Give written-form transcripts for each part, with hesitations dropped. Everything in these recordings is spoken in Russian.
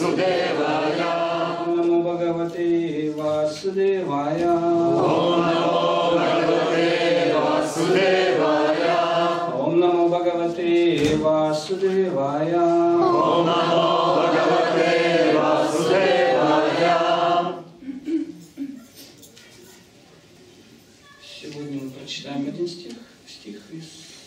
Васудевая. Ом Намо Бхагавате Васудевая. Ом Намо Бхагавате Васудевая. Ом Намо Бхагавате Васудевая. Ом Намо Бхагавате Васудевая. Сегодня мы прочитаем один стих из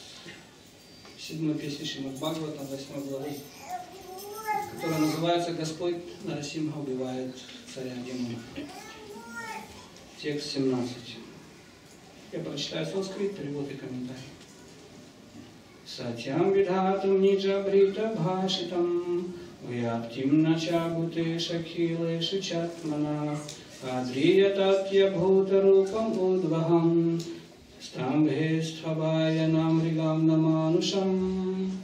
7 песни Шримад Бхагаватам, 8 главы, которая называется «Господь Нарасимха убивает царя демонов». Текст 17. Я прочитаю санскрит, перевод и комментарий. Сатьям видхатам ниджа брита бхашитам вьяптим нача бутеша хилеша чатмана адрия татья бхута рупам удвахам стамбхе стхабая намригам наманушам.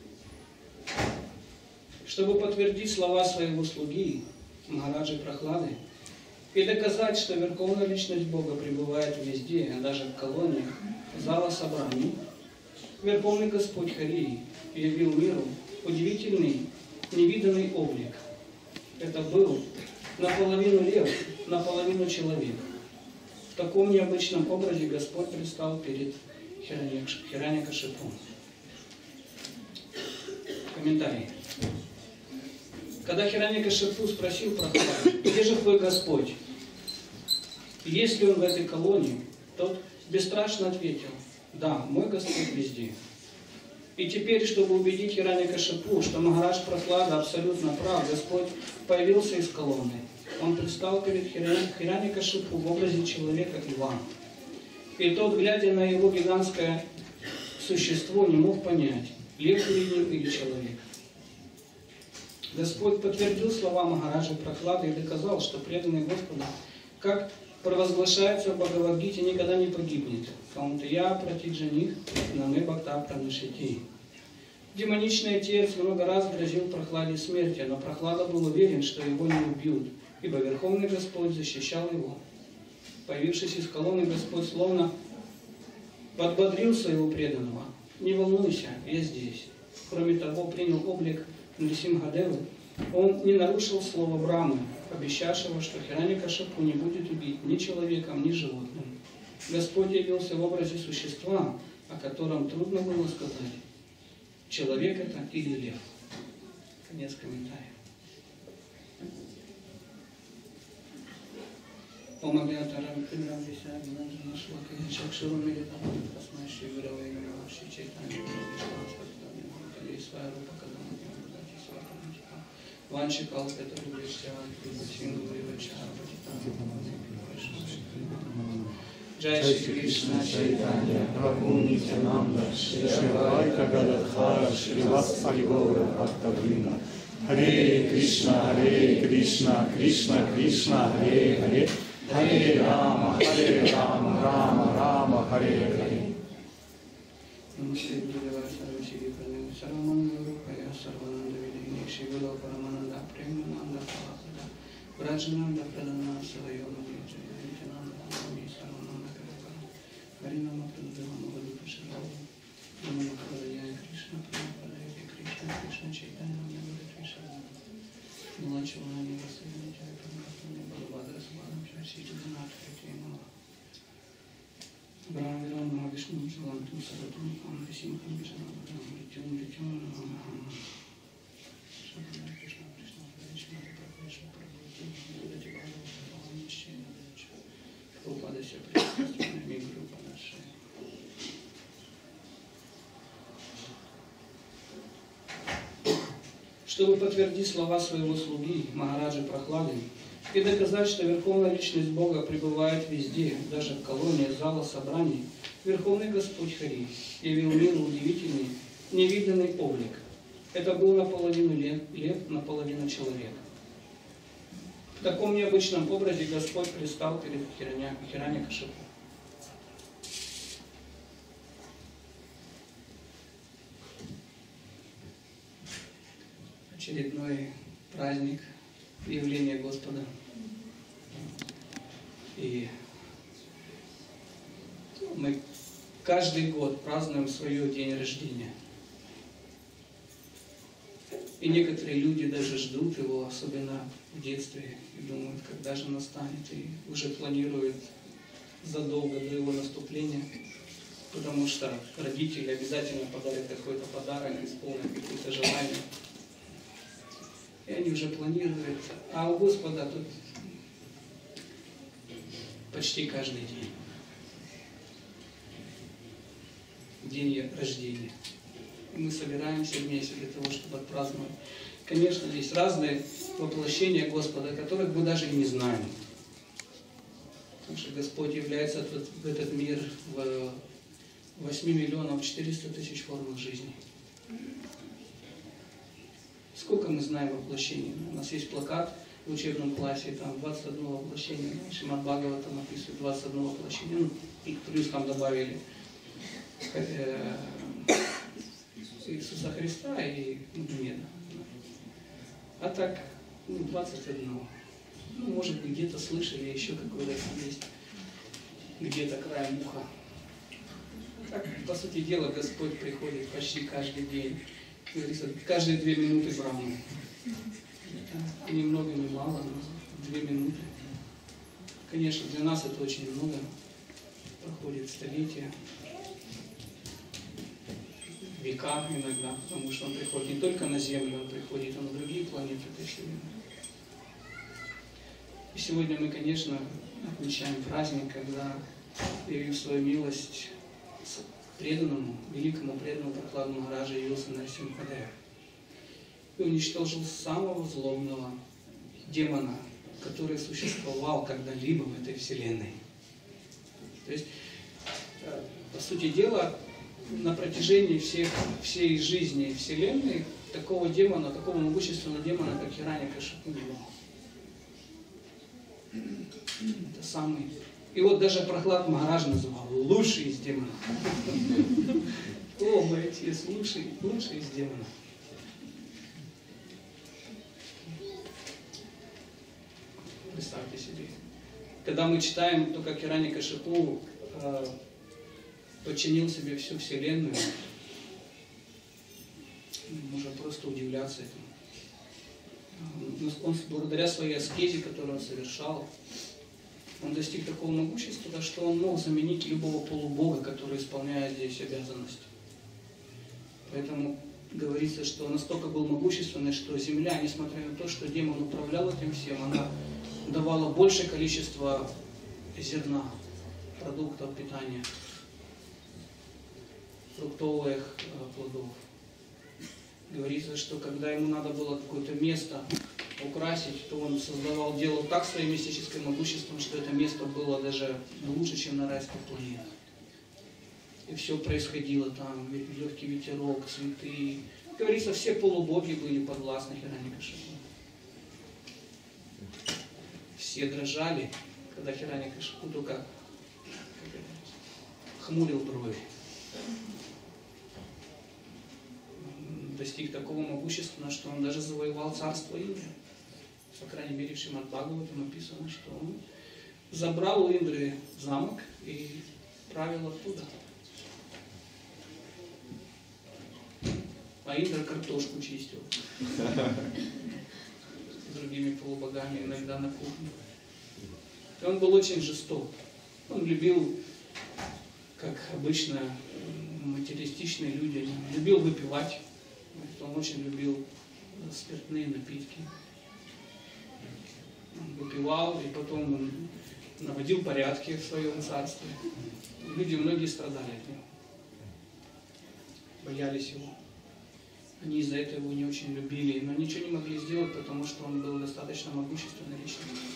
Чтобы подтвердить слова своего слуги, Махараджи Прохлады, и доказать, что Верховная Личность Бога пребывает везде, даже в колониях, зала собраний, Верховный Господь Хари явил миру удивительный, невиданный облик. Это был наполовину лев, наполовину человек. В таком необычном образе Господь предстал перед Хираньякашипу. Комментарий. Когда Хираньякашипу спросил Прохладу, где же твой Господь? Есть ли он в этой колонии? Тот бесстрашно ответил: да, мой Господь везде. И теперь, чтобы убедить Хираньякашипу, что Махарадж Прохлада абсолютно прав, Господь появился из колонны. Он предстал перед Хираньякашипу в образе человека-льва. И тот, глядя на его гигантское существо, не мог понять, лев перед ним или человек. Господь подтвердил слова Махараджи Прохлады и доказал, что преданный Господу, как провозглашается в Бхагавад-гите, никогда не погибнет. Каунтая пратиджаних наме бхакта пранашити. Демоничный отец много раз грозил Прохладе смерти, но Прохлада был уверен, что его не убьют, ибо Верховный Господь защищал его. Появившись из колонны, Господь словно подбодрил своего преданного: не волнуйся, я здесь. Кроме того, принял облик Нарисимхадевы. Он не нарушил слова Брамы, обещавшего, что Хираньякашипу не будет убит ни человеком, ни животным. Господь явился в образе существа, о котором трудно было сказать, человек это или лев. Конец комментария. Джай Шри Кришна Чайтанья Прабху Нитянанда, Шри Адвайта Гададхара, Шри Ватсари Гаура Бхактавринда. Харе Кришна, Кришна Кришна, Харе Харе, Харе Рама, Рама Рама, Харе Харе. Намасте Гурудева Сарвасири Пранам Сараманга Рупая Сарвананда Видини Шивила Парамананда Премананда Палакада Браджананда Прадана Савайона Нитянанда Нами Сарвананда Каракара Харинама Прадама Ваду Пашарава Нама Махарадая Кришна Прамападая Кришна Кришна Чайтанья Нама Вишарана Мулачалани Василия Джая Прамападая Балабадра Сабадам Шашити Динатха Теймала Бравирам Махавишну Саланту Саратум Амрисимхам Вишанабадам Ритюм Ритюм Намахам Шабхана Кришна Кришна Кришна Кришна Прабхутим Будати Бхагавата Нищена Дача Упадася Пришна Мигру Падаши. Чтобы подтвердить слова своего слуги Махараджи Прохлады и доказать, что Верховная Личность Бога пребывает везде, даже в колонии зала собраний, Верховный Господь Хари явил миру удивительный, невиданный облик. Это был наполовину лев, наполовину человек. В таком необычном образе Господь предстал перед Хираньякашипу. Очередной праздник явления Господа. И мы каждый год празднуем свой день рождения. И И некоторые люди даже ждут его, особенно в детстве, и думают, когда же настанет, и уже планируют задолго до его наступления, потому что родители обязательно подарят какой-то подарок, исполнят какие-то желания. И они уже планируют. А у Господа тут почти каждый день рождения. И мы собираемся вместе для того, чтобы отпраздновать. Конечно, есть разные воплощения Господа, которых мы даже и не знаем. Потому что Господь является в этот мир в 8 миллионов 400 тысяч формах жизни. Сколько мы знаем воплощений? У нас есть плакат в учебном классе, там 21 воплощение. Шримад Бхагаватам описывает 21 воплощение. Ну, и плюс там добавили Иисуса Христа и Мухаммеда. А так, 21. Ну, может быть, где-то слышали, еще какой-то есть, где-то краем уха. Так, по сути дела, Господь приходит почти каждый день. Говорится, каждые 2 минуты в Браму. Ни много, ни мало, но 2 минуты. Конечно, для нас это очень много. Проходит столетия, века иногда, потому что он приходит не только на Землю, он приходит и на другие планеты этой Вселенной. И сегодня мы, конечно, отмечаем праздник, когда, явив свою милость преданному, великому преданному Прохладу Махараджа, явился Нарсимхадев и уничтожил самого злобного демона, который существовал когда-либо в этой Вселенной. То есть, по сути дела, на протяжении всей жизни Вселенной такого демона, такого могущественного демона, как Хираньякашипу, не было. Это самый... И вот даже Прохлад Махарадж называл лучший из демонов. О, мой отец, лучший из демонов. Представьте себе. Когда мы читаем то, как Хираньякашипу подчинил себе всю Вселенную, можно просто удивляться этому. Он, благодаря своей аскезе, которую он совершал, он достиг такого могущества, что он мог заменить любого полубога, который исполняет здесь обязанности. Поэтому говорится, что он настолько был могущественный, что земля, несмотря на то, что демон управлял этим всем, она давала большее количество зерна, продуктов питания, фруктовых плодов. Говорится, что когда ему надо было какое-то место украсить, то он делал так своим мистическим могуществом, что это место было даже лучше, чем на райских планетах. И все происходило там, легкий ветерок, цветы. Говорится, все полубоги были подвластны Хираньякашипу. Все дрожали, когда Хираньякашипу только хмурил брови. Достиг такого могущества, что он даже завоевал царство Индры. По крайней мере, в Шримад Бхагаватам написано, что он забрал у Индры замок и правил оттуда. А Индра картошку чистил с другими полубогами, иногда на кухне. И он был очень жесток. Он любил, как обычно материалистичные люди, любил выпивать. Он очень любил спиртные напитки. Он выпивал, и потом он наводил порядки в своем царстве. Люди многие страдали от него. Боялись его. Они из-за этого его не очень любили, но ничего не могли сделать, потому что он был достаточно могущественной личностью.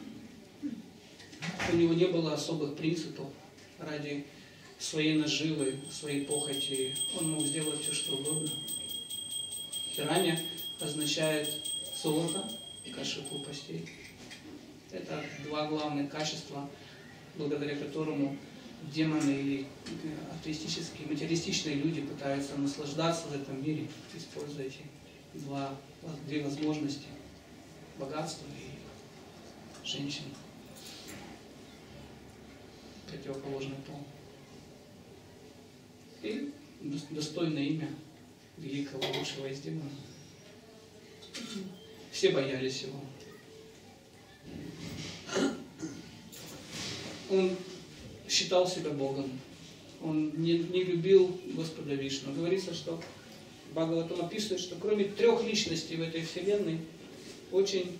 У него не было особых принципов. Ради своей наживы, своей похоти он мог сделать все, что угодно. Хираня означает золото, кашипу постель. Это два главных качества, благодаря которому демоны или атеистические, материалистичные люди пытаются наслаждаться в этом мире, используя эти две возможности – богатство и женщина, противоположный пол. И достойное имя великого лучшего из демонов. все боялись его. Он считал себя Богом. Он не любил Господа Вишну. Говорится, что Бхагаватам описывает, что кроме 3 личностей в этой вселенной очень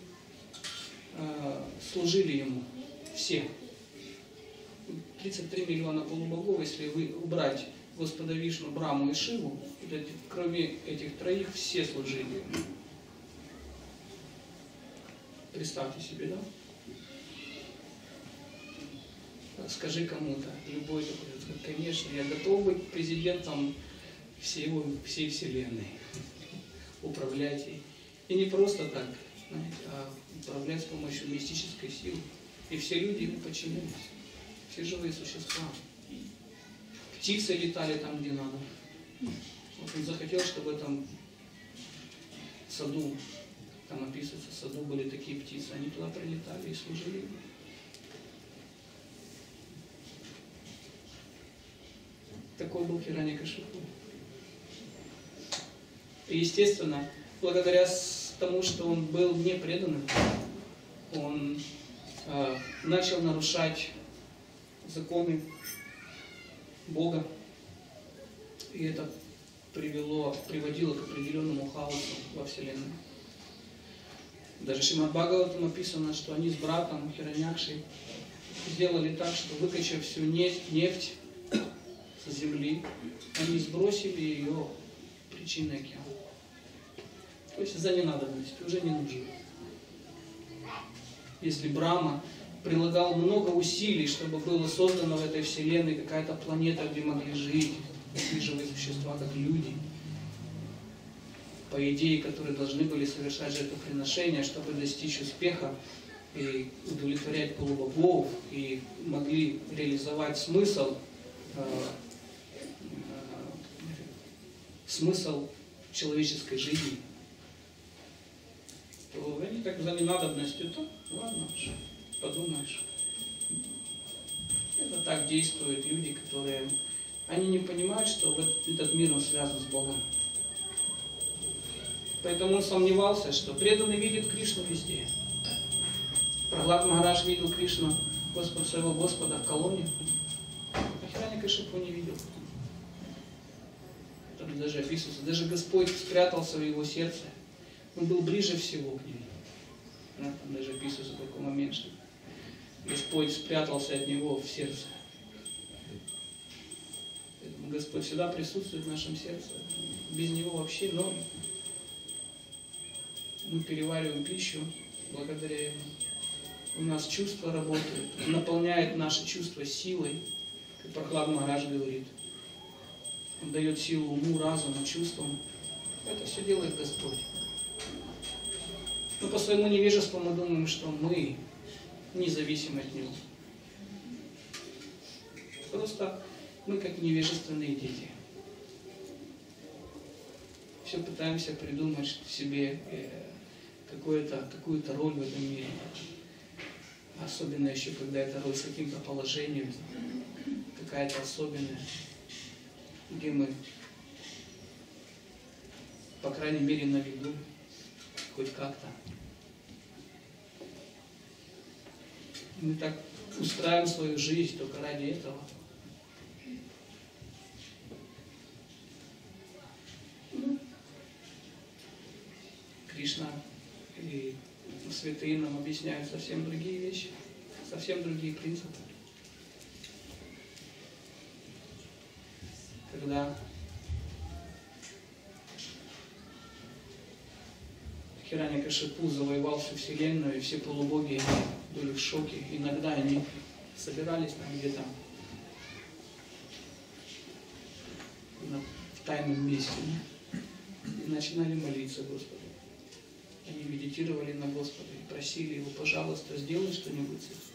служили ему все. 33 миллиона полубогов, если вы убрать Господа Вишну, Браму и Шиву, кроме этих 3 все служили ему. Представьте себе, да? Скажи кому-то, любой такой, конечно, я готов быть президентом всей вселенной. Управлять ей. И не просто так, знаете, а управлять с помощью мистической силы. И все люди ему подчинялись. Все живые существа. Птицы летали там, где надо. Вот он захотел, чтобы в этом саду, там описывается, в саду были такие птицы, они туда прилетали и служили ему. Такой был Хираньякашипу. И, естественно, благодаря тому, что он был непреданным, он начал нарушать законы Бога. И это приводило к определенному хаосу во Вселенной. Даже Шримад Бхагаватам описано, что они с братом Хираньякшей сделали так, что, выкачав всю нефть со земли, они сбросили ее в причинный океан. То есть за ненадобностью, уже не нужно. Если Брахма прилагал много усилий, чтобы было создано в этой вселенной какая-то планета, где могли жить такие живые существа, как люди, по идее, которые должны были совершать жертвоприношения, чтобы достичь успеха и удовлетворять полубогов, и могли реализовать смысл человеческой жизни, то они так за ненадобностью, то ладно уж, подумаешь. Это так действуют люди, которые, они не понимают, что этот мир он связан с Богом. Поэтому он сомневался, что преданный видит Кришну везде. Прахлад Махарадж видел Кришну, своего Господа в колонне, а Хираньякашипу не видел. Там даже описывается, даже Господь спрятался в его сердце. Он был ближе всего к нему. Да, там даже описывается такой момент, что Господь спрятался от него в сердце. Поэтому Господь всегда присутствует в нашем сердце. Без него вообще ноль. Мы перевариваем пищу благодаря ему. У нас чувства работают. Он наполняет наши чувства силой. Как Прахлад Махарадж говорит. Он дает силу уму, разуму, чувствам. Это все делает Господь. Но по своему невежеству мы думаем, что мы независимы от Него. Просто мы как невежественные дети. Все пытаемся придумать себе какую-то роль в этом мире. Особенно еще, когда эта роль с каким-то положением, какая-то особенная, где мы, по крайней мере, на виду, хоть как-то. Мы так устраиваем свою жизнь только ради этого. Кришна и святые нам объясняют совсем другие вещи, совсем другие принципы. Когда Хираньякашипу завоевал всю вселенную, и все полубоги были в шоке. Иногда они собирались там где-то в тайном месте и начинали молиться Господу. Они медитировали на Господа и просили Его, пожалуйста, сделай что-нибудь с этим.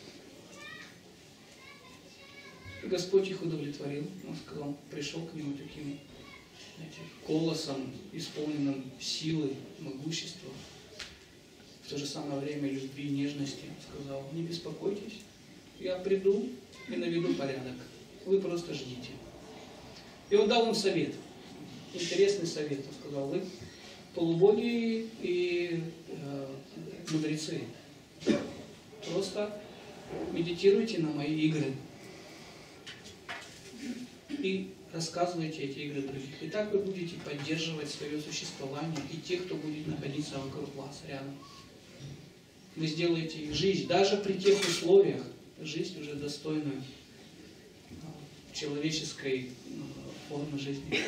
И Господь их удовлетворил. Он сказал, пришел к нему таким, знаете, голосом, исполненным силы, могущества, в то же самое время любви, нежности. Он сказал, не беспокойтесь, я приду и наведу порядок. Вы просто ждите. И он дал им совет. Интересный совет. Он сказал, вы полубоги и мудрецы. Просто медитируйте на мои игры и рассказывайте эти игры других. И так вы будете поддерживать свое существование и тех, кто будет находиться вокруг вас рядом. Вы сделаете их жизнь, даже при тех условиях, жизнь уже достойную человеческой формы жизни.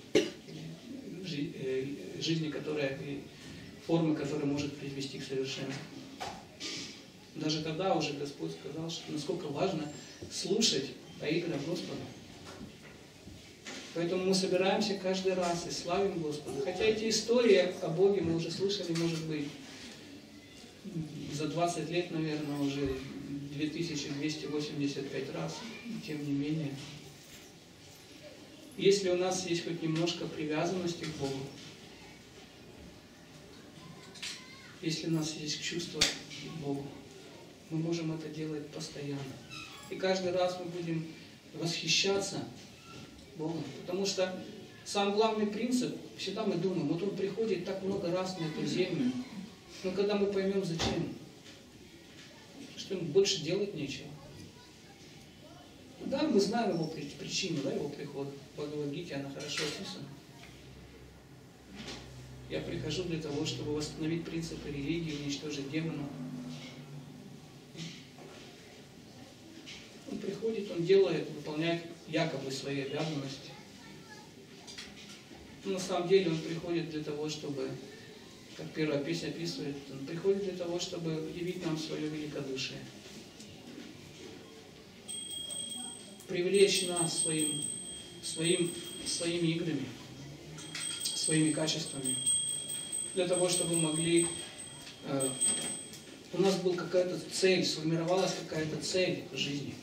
Жизни, которая, формы, которая может привести к совершенству. Даже тогда уже Господь сказал, что насколько важно слушать о играх Господа. Поэтому мы собираемся каждый раз и славим Господа. Хотя эти истории о Боге мы уже слышали, может быть, за 20 лет, наверное, уже 2285 раз. Тем не менее, если у нас есть хоть немножко привязанности к Богу, если у нас есть чувство к Богу, мы можем это делать постоянно. И каждый раз мы будем восхищаться Богом. Потому что сам главный принцип, всегда мы думаем, вот Он приходит так много раз на эту землю, но когда мы поймем, зачем, что Ему больше делать нечего. Да, мы знаем Его причину, да, Его прихода. В Бхагавад-гите она хорошо описана. Я прихожу для того, чтобы восстановить принципы религии, уничтожить демонов. Он приходит, Он делает, выполняет якобы свои обязанности. Но на самом деле Он приходит для того, чтобы, как первая песня описывает, Он приходит для того, чтобы явить нам свое великодушие. Привлечь нас своими играми, своими качествами. Для того, чтобы мы могли... у нас была какая-то цель, сформировалась какая-то цель в жизни.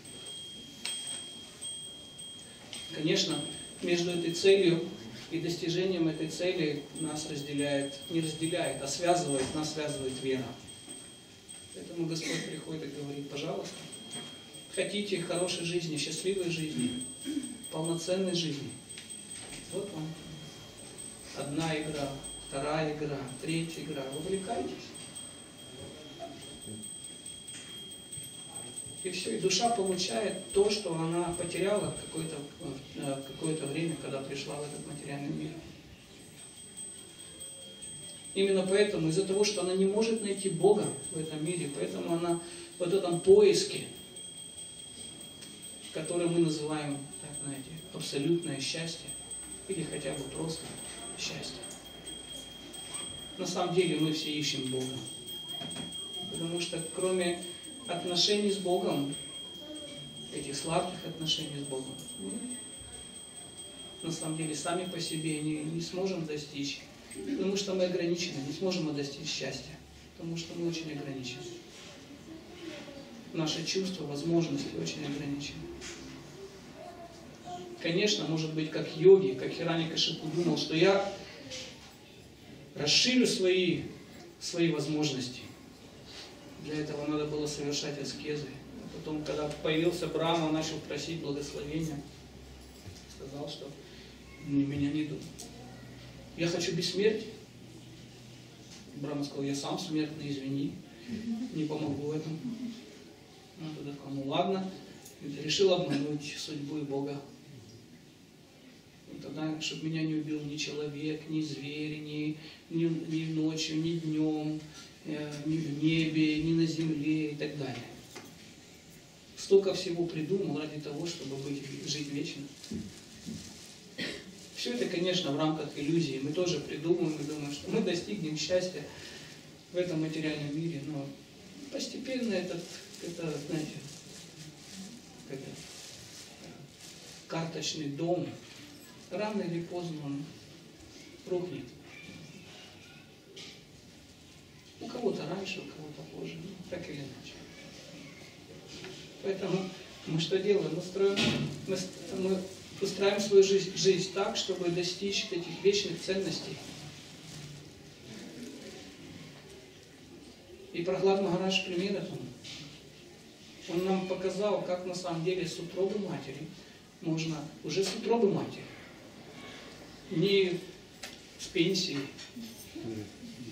Конечно, между этой целью и достижением этой цели нас разделяет, не разделяет, а связывает, нас связывает вера. Поэтому Господь приходит и говорит, пожалуйста, хотите хорошей жизни, счастливой жизни, полноценной жизни. Вот вам одна игра, вторая игра, третья игра. Вовлекайтесь. И все, и душа получает то, что она потеряла какое-то время, когда пришла в этот материальный мир. Именно поэтому, из-за того, что она не может найти Бога в этом мире, поэтому она в этом поиске, который мы называем, так знаете, абсолютное счастье, или хотя бы просто счастье. На самом деле мы все ищем Бога. Потому что кроме отношений с Богом, этих сладких отношений с Богом, мы на самом деле сами по себе не сможем достичь, потому что мы ограничены, не сможем мы достичь счастья, потому что мы очень ограничены. Наши чувства, возможности очень ограничены. Конечно, может быть, как йоги, как Хираньякашипу думал, что я расширю свои возможности. Для этого надо было совершать аскезы. Потом, когда появился Брахма, он начал просить благословения. Сказал, что меня не думает. Я хочу бессмертия. Брахма сказал, я сам смертный, извини, не помогу в этом. Он тогда сказал, ну ладно, решил обмануть судьбу и Бога. И тогда, чтобы меня не убил ни человек, ни зверь, ни ночью, ни днем, ни в небе, ни на земле и так далее. Столько всего придумал ради того, чтобы жить вечно. Все это, конечно, в рамках иллюзии. Мы тоже придумываем и думаем, что мы достигнем счастья в этом материальном мире. Но постепенно этот знаете, карточный дом, рано или поздно он рухнет. У кого-то раньше, у кого-то позже, так или иначе. Поэтому мы что делаем? Мы устраиваем свою жизнь так, чтобы достичь этих вечных ценностей. И Прахлад Махарадж пример этому. Он нам показал, как на самом деле с утробы матери можно, уже с утробы матери, не с пенсии,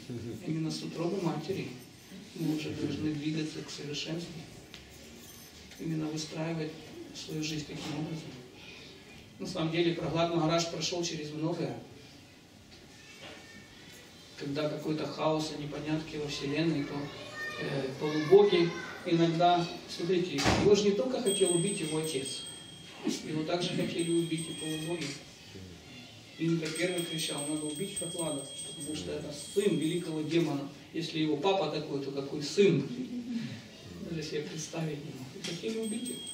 Именно с утробы матери мы уже должны двигаться к совершенству. Именно выстраивать свою жизнь таким образом. На самом деле Прахлад Махарадж прошел через многое. Когда какой-то хаос и непонятки во Вселенной, то полубоги иногда, смотрите, его же не только хотел убить его отец, его также хотели убить и полубоги. Инка первый кричал, надо убить Прахлада, потому что это сын великого демона. Если его папа такой, то какой сын? Даже себе представить не мог. И хотели убить его.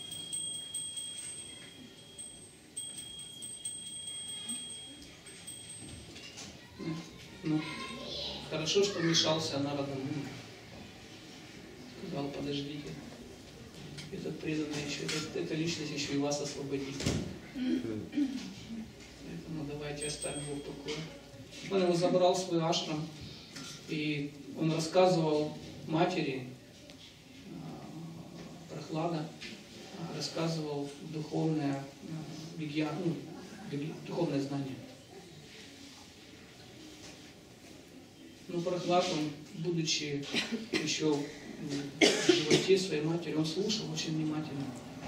Ну, хорошо, что вмешался Нарада Муни. Сказал, подождите. Этот преданный еще, эта личность еще и вас освободит. Поэтому давайте оставим его в покое. Он его забрал в свой ашрам, и он рассказывал матери Прахлада, рассказывал духовное духовное знание. Но Прахлад, он, будучи еще в животе своей матери, он слушал очень внимательно.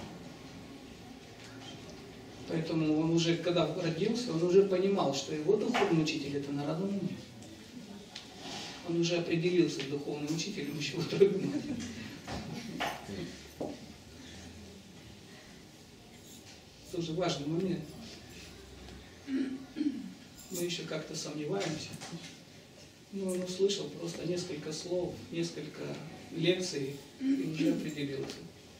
Поэтому он уже, когда родился, он уже понимал, что его духовный учитель это Нарада Муни. Он уже определился с духовным учителем еще в утробе матери. Тоже важный момент. Мы еще как-то сомневаемся. Ну, он услышал просто несколько слов, несколько лекций и уже определился.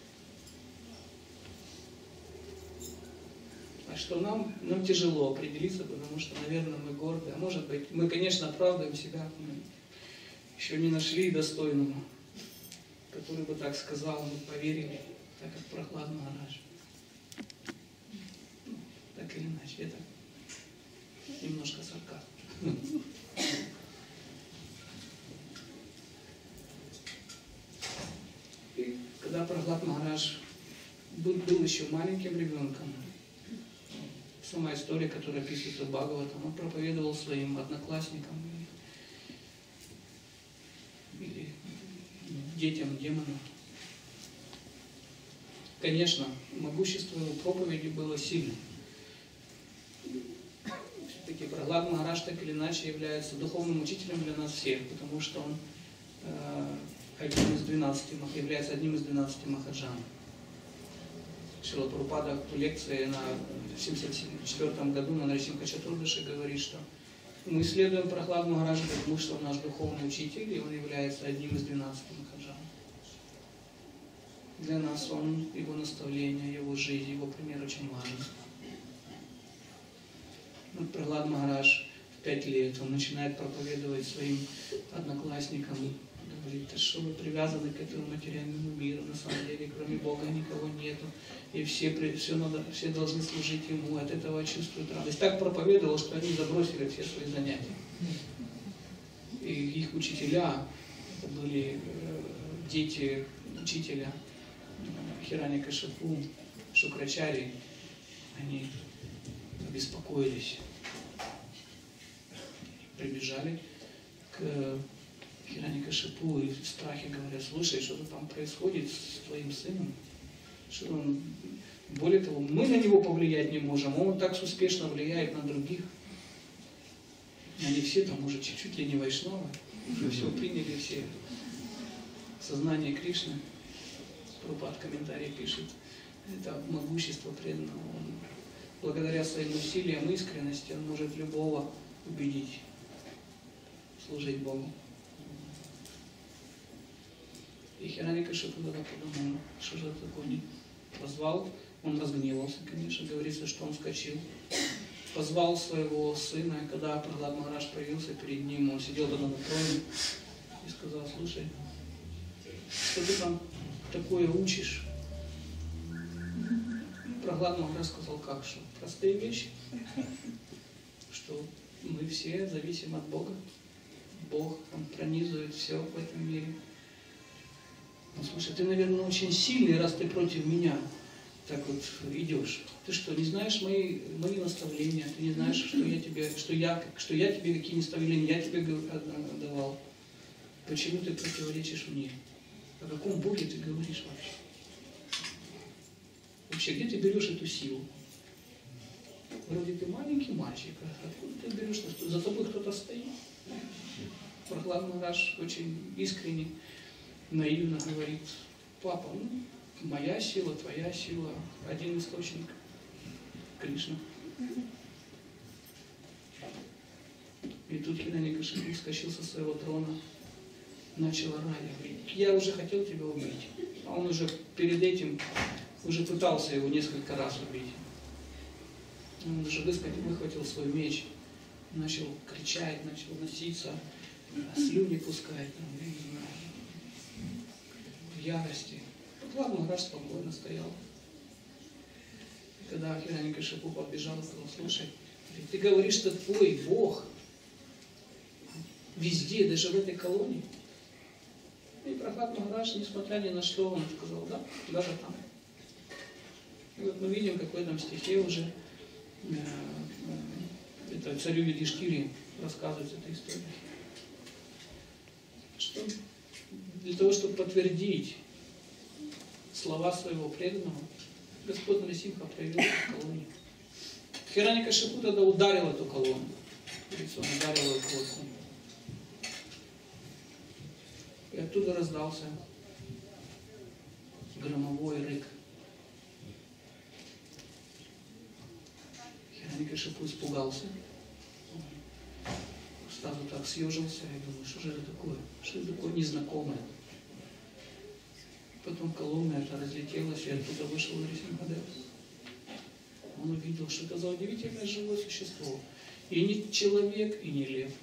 А что нам тяжело определиться, потому что, наверное, мы горды. А может быть, мы, конечно, оправдываем себя. Мы еще не нашли достойного, который бы так сказал, мы поверили, так как Прахлад Махарадж. Ну, так или иначе, это немножко сарказм. И когда Прахлад Махарадж был еще маленьким ребенком, сама история, которая описывается в Бхагаватам, он проповедовал своим одноклассникам или детям демонов. Конечно, могущество его проповеди было сильным. Все-таки Прахлад Махарадж так или иначе является духовным учителем для нас всех, потому что он является одним из 12 махаджан. Шрила Прабхупада в лекции в 1974 году на Нарисимха Чатурдаши говорит, что мы следуем Прахладу Махараджу, потому что он наш духовный учитель, и он является одним из 12 махаджан. Для нас он, его наставление, его жизнь, его пример очень важен. Вот Прахлад Махарадж в 5 лет, он начинает проповедовать своим одноклассникам, говорит, что вы привязаны к этому материальному миру, на самом деле, кроме Бога никого нету, и все должны служить Ему, от этого чувствуют радость. Так проповедовал, что они забросили все свои занятия. И их учителя, это были дети учителя Хираньякашипу, Шукрачари, они обеспокоились, прибежали к Хираньякашипу и в страхе говорят, слушай, что-то там происходит с твоим сыном, что он, более того, мы на него повлиять не можем, он так успешно влияет на других. Они все там уже чуть-чуть ли не вайшнавы, уже все приняли, все сознание Кришны. Прабхупад комментарий пишет, это могущество преданного. Он, благодаря своим усилиям и искренности, он может любого убедить служить Богу. И Хираньякашипу тогда подумал, что же это такое? Позвал, он разгневался, конечно, говорится, что он вскочил. Позвал своего сына, и когда Прахлад Махарадж появился перед ним, он сидел тогда на троне и сказал, слушай, что ты там такое учишь? Прахлад Махарадж сказал, как, что простые вещи, что мы все зависим от Бога. Бог, Он пронизывает все в этом мире. Ну, слушай, ты, наверное, очень сильный, раз ты против меня. так вот идешь. Ты что, не знаешь мои наставления? Ты не знаешь, что я тебе какие наставления я тебе давал? Почему ты противоречишь мне? О каком Боге ты говоришь вообще? Вообще, где ты берешь эту силу? Вроде ты маленький мальчик, а откуда ты берешь? Что за тобой кто-то стоит? Прохлад Махарадж очень искренне, наивно говорит: папа, моя сила, твоя сила, один источник, Кришна. И тут Хирanyакашипу вскочил со своего трона, начал орать, говорит: я уже хотел тебя убить. А он уже перед этим уже пытался его несколько раз убить. Он уже выхватил свой меч, начал кричать, начал носиться, слюни пускать, в ярости. Прохлад Махарадж спокойно стоял. И когда Хирanyакашипу подбежал и сказал: слушай, ты говоришь, что твой Бог везде, даже в этой колонии. И Прохлад Махарадж, несмотря ни на что, он сказал: да, даже там. И вот мы видим, как в этом стихе уже это царю Юдхиштире рассказывается эта история. Что для того, чтобы подтвердить слова своего преданного, Господь Нарисимха проявил эту колонию. Хирanyакашипу тогда ударил эту колонну. Он ударил ее кулаком. И оттуда раздался громовой рык. Хирanyакашипу испугался. Сразу так съежился и думаю: что же это такое? Что это такое незнакомое? Потом колонна эта разлетелась, и оттуда вышел Нарисимхадев. Он увидел, что это за удивительное живое существо. И не человек, и не лев.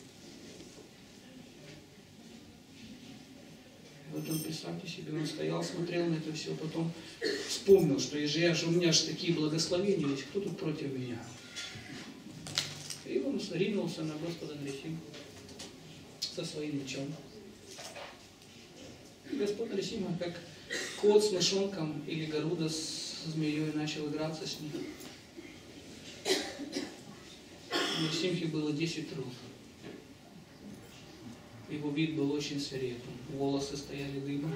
Вот он, представьте себе, он стоял, смотрел на это все, потом вспомнил, что у меня же такие благословения есть, кто тут против меня? И он ринулся на Господа Нарисимху со своим мечом. И Господь Нарисимха, как кот с мышонком или Гаруда с змеей, начал играться с ним. У Нарисимхи было 10 рук. Его вид был очень свирепым, волосы стояли дыбом.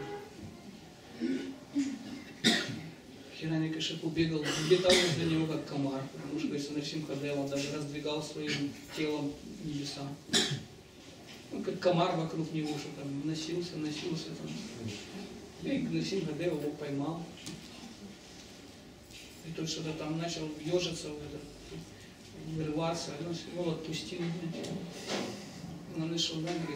Хирanyакашипу летал возле него как комар, потому что если Нарисимхадева даже раздвигал своим телом небеса. Он как комар вокруг него, что там носился там. И Нарисимхадева его поймал. И тот что-то там начал ежиться, вырываться, и он его отпустил. Он нашел, говорит,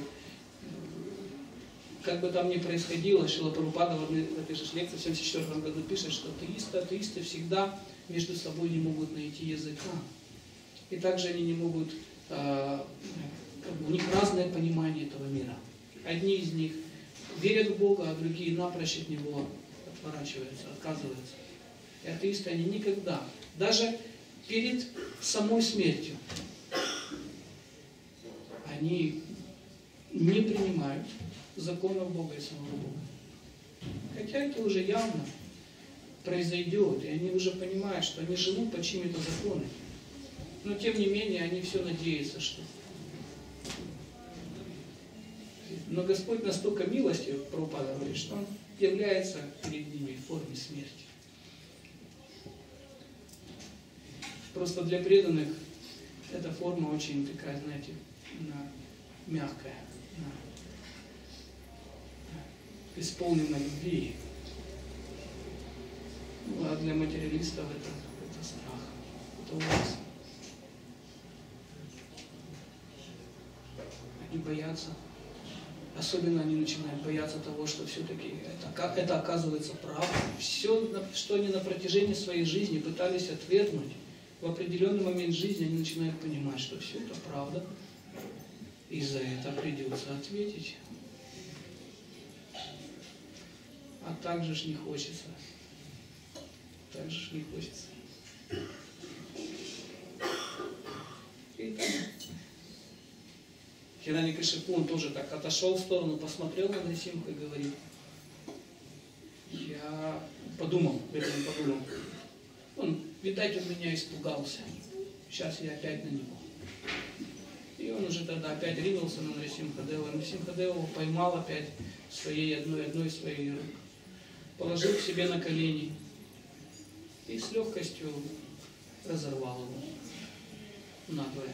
как бы там ни происходило, Шрила Прабхупада в этой же лекции в 1974 году пишет, что атеисты всегда между собой не могут найти языка. И также они не могут, у них разное понимание этого мира. Одни из них верят в Бога, а другие напрочь от Него отворачиваются, отказываются. И атеисты, они никогда, даже перед самой смертью, они не принимают законов Бога и самого Бога. Хотя это уже явно произойдет, и они уже понимают, что они живут по чьими-то законам. Но тем не менее, они все надеются, что... Но Господь настолько милостив, Прабхупада говорит, что Он является перед ними в форме смерти. Просто для преданных эта форма очень такая, знаете, мягкая, исполнена любви. Ну, а для материалистов это страх, это ужас. Они боятся. Особенно они начинают бояться того, что все-таки это оказывается правдой. Все, что они на протяжении своей жизни пытались отвергнуть, в определенный момент жизни они начинают понимать, что все это правда, и за это придется ответить. А так же ж не хочется. Так же ж не хочется. И так. Хирanyакашипу, он тоже так отошел в сторону, посмотрел на Нарисимху и говорит, я подумал, Он, видать, он меня испугался. Сейчас я опять на него. И он уже тогда опять ринулся на Нарисимхадеву. Нарисимхадев его поймал опять одной своей рук. Положил к себе на колени. И с легкостью разорвал его надвое.